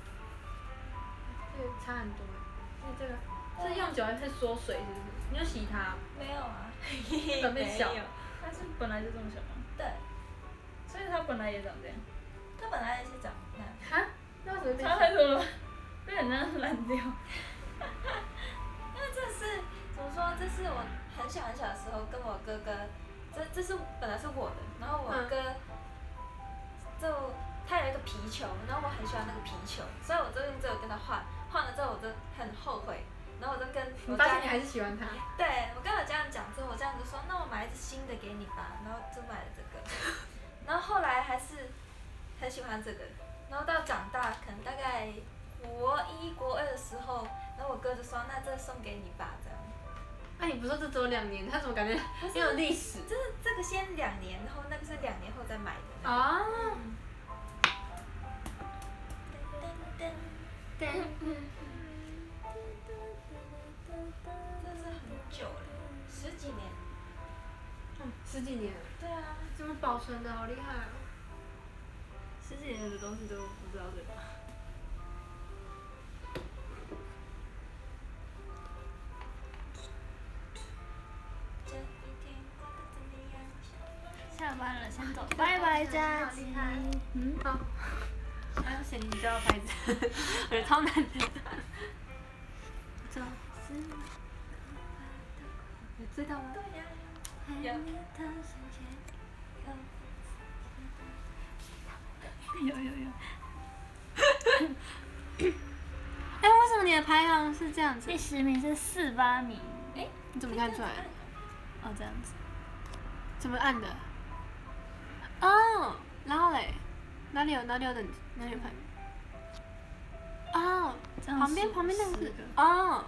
这个差很多哎，这个是用久了会缩水，是不是？你有洗它？ 没有啊。 本变小。 它是本来就这么小吗？ 对。 所以它本来也长这样。 它本来也是长那样。 哈？那为什么变小？ 差太多了，被人家烂掉。 因为这是怎么说？这是我很小很小的时候跟我哥哥，这这是本来是我的，然后我哥就他有皮球，然后我很喜欢那个皮球，所以我就用这个跟他换，换了之后我就很后悔，然后我就跟我家人你发现你还是喜欢他。 对，我跟我家人讲之后，我家人就说那我买一只新的给你吧，然后就买了这个，然后后来还是很喜欢这个，然后到长大可能大概国一国二的时候，然后我哥就说那这送给你吧这样。 那、啊、你不是说这只有两年，他怎么感觉很有历史？ 就是这个先两年，然后那个是两年后再买的。 啊。 噔噔噔。这是很久了，十几年。 嗯，十几年。 对啊。 怎么保存的好厉害哦！ 十几年的东西都不知道对吧？下班了，先走，拜拜，佳琪。 嗯，好。哎，不行，你知道拍子，我觉得超难的。走。有知道吗？ 有。 有有有。 哎，为什么你的排行是这样子？ 第十名是四八米。 哎， 你怎么看出来的？ 哦，这样子。 怎么按的？哦，然后嘞，哪里有哪里有等哪里有排？哦，旁边旁边那个是哦。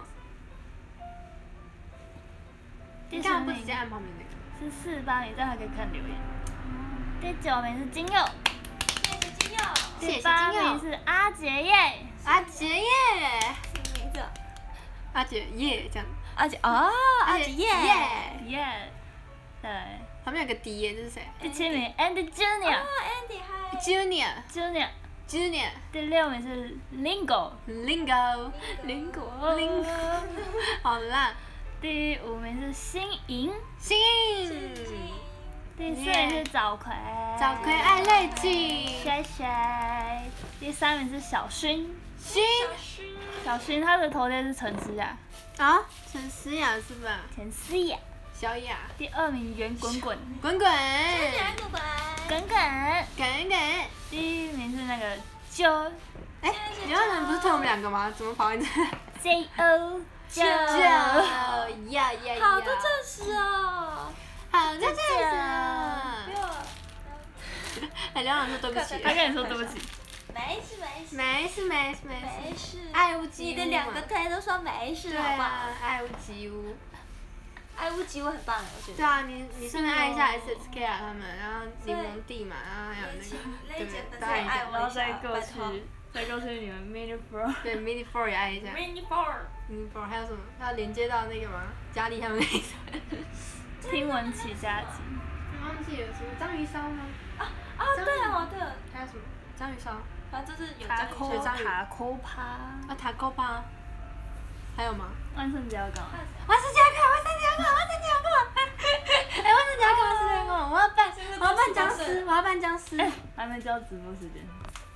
你干嘛不直接按旁边那个？ 是四八米，这样还可以看留言。第九名是金佑。 谢谢金佑。 第八名是阿杰耶。 阿杰耶。 什么名字？ 阿杰耶这样。 阿杰哦，阿杰耶。 耶。对。 旁边有个 D 耶，这是谁？ 第七名 Andy Junior。 哦 ，Andy 嗨。 Junior。 Junior。 Junior。 第六名是 Lingo。 Lingo。Lingo。Lingo。好啦。 第五名是新颖。 新颖。 第四名是早葵。 早葵爱泪镜。 谢谢。第三名是小薰。 薰。 小薰，他的头贴是陈思雅。 啊？陈思雅是吧？ 陈思雅。 小雅。 第二名圆滚滚。 滚滚。 滚滚。 滚滚。 第一名是那个 Jo。 哎，你为什么不是推我们两个吗？怎么跑你这 ？J O。 Jo。呀呀呀！ 好多正式哦。 好多正式哦。哎，梁老师对不起。 他跟你说对不起。 没事没事。 没事没事没事。没事。 爱屋及乌。 你的两个推都说没事，好不好？ 爱屋及乌。 爱屋及乌很棒，我觉得。 对啊，你你顺便爱一下 S S K 啊他们，然后柠檬地嘛，然后还有那个，对，都爱一下。 然后再过去，再过去你们 Mini Four。 对 Mini Four 也爱一下。 Mini Four。 Mini Four 还有什么？还有连接到那个吗？家里他们那个。 听闻起家集。 我忘记了什么章鱼烧吗？ 啊啊对啊对。 还有什么？章鱼烧。 反正就是有塔章鱼烧。 塔扣趴。 啊塔扣趴。还有吗？ 万圣节要干嘛？ 万圣节要干嘛？万圣节要干嘛？万圣节要干嘛？哎，万圣节要干嘛？万圣节要干嘛？我要扮，我要扮僵尸，我要扮僵尸。 哎，还没交直播时间。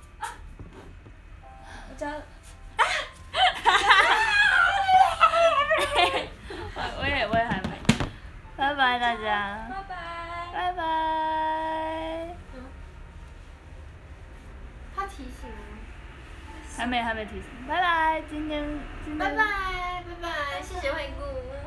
我交。 啊！我我也我也还没。拜拜大家。 拜拜。 拜拜。 他提醒了。 还没还没提醒。拜拜，今天今天。 拜拜拜拜，谢谢惠顾。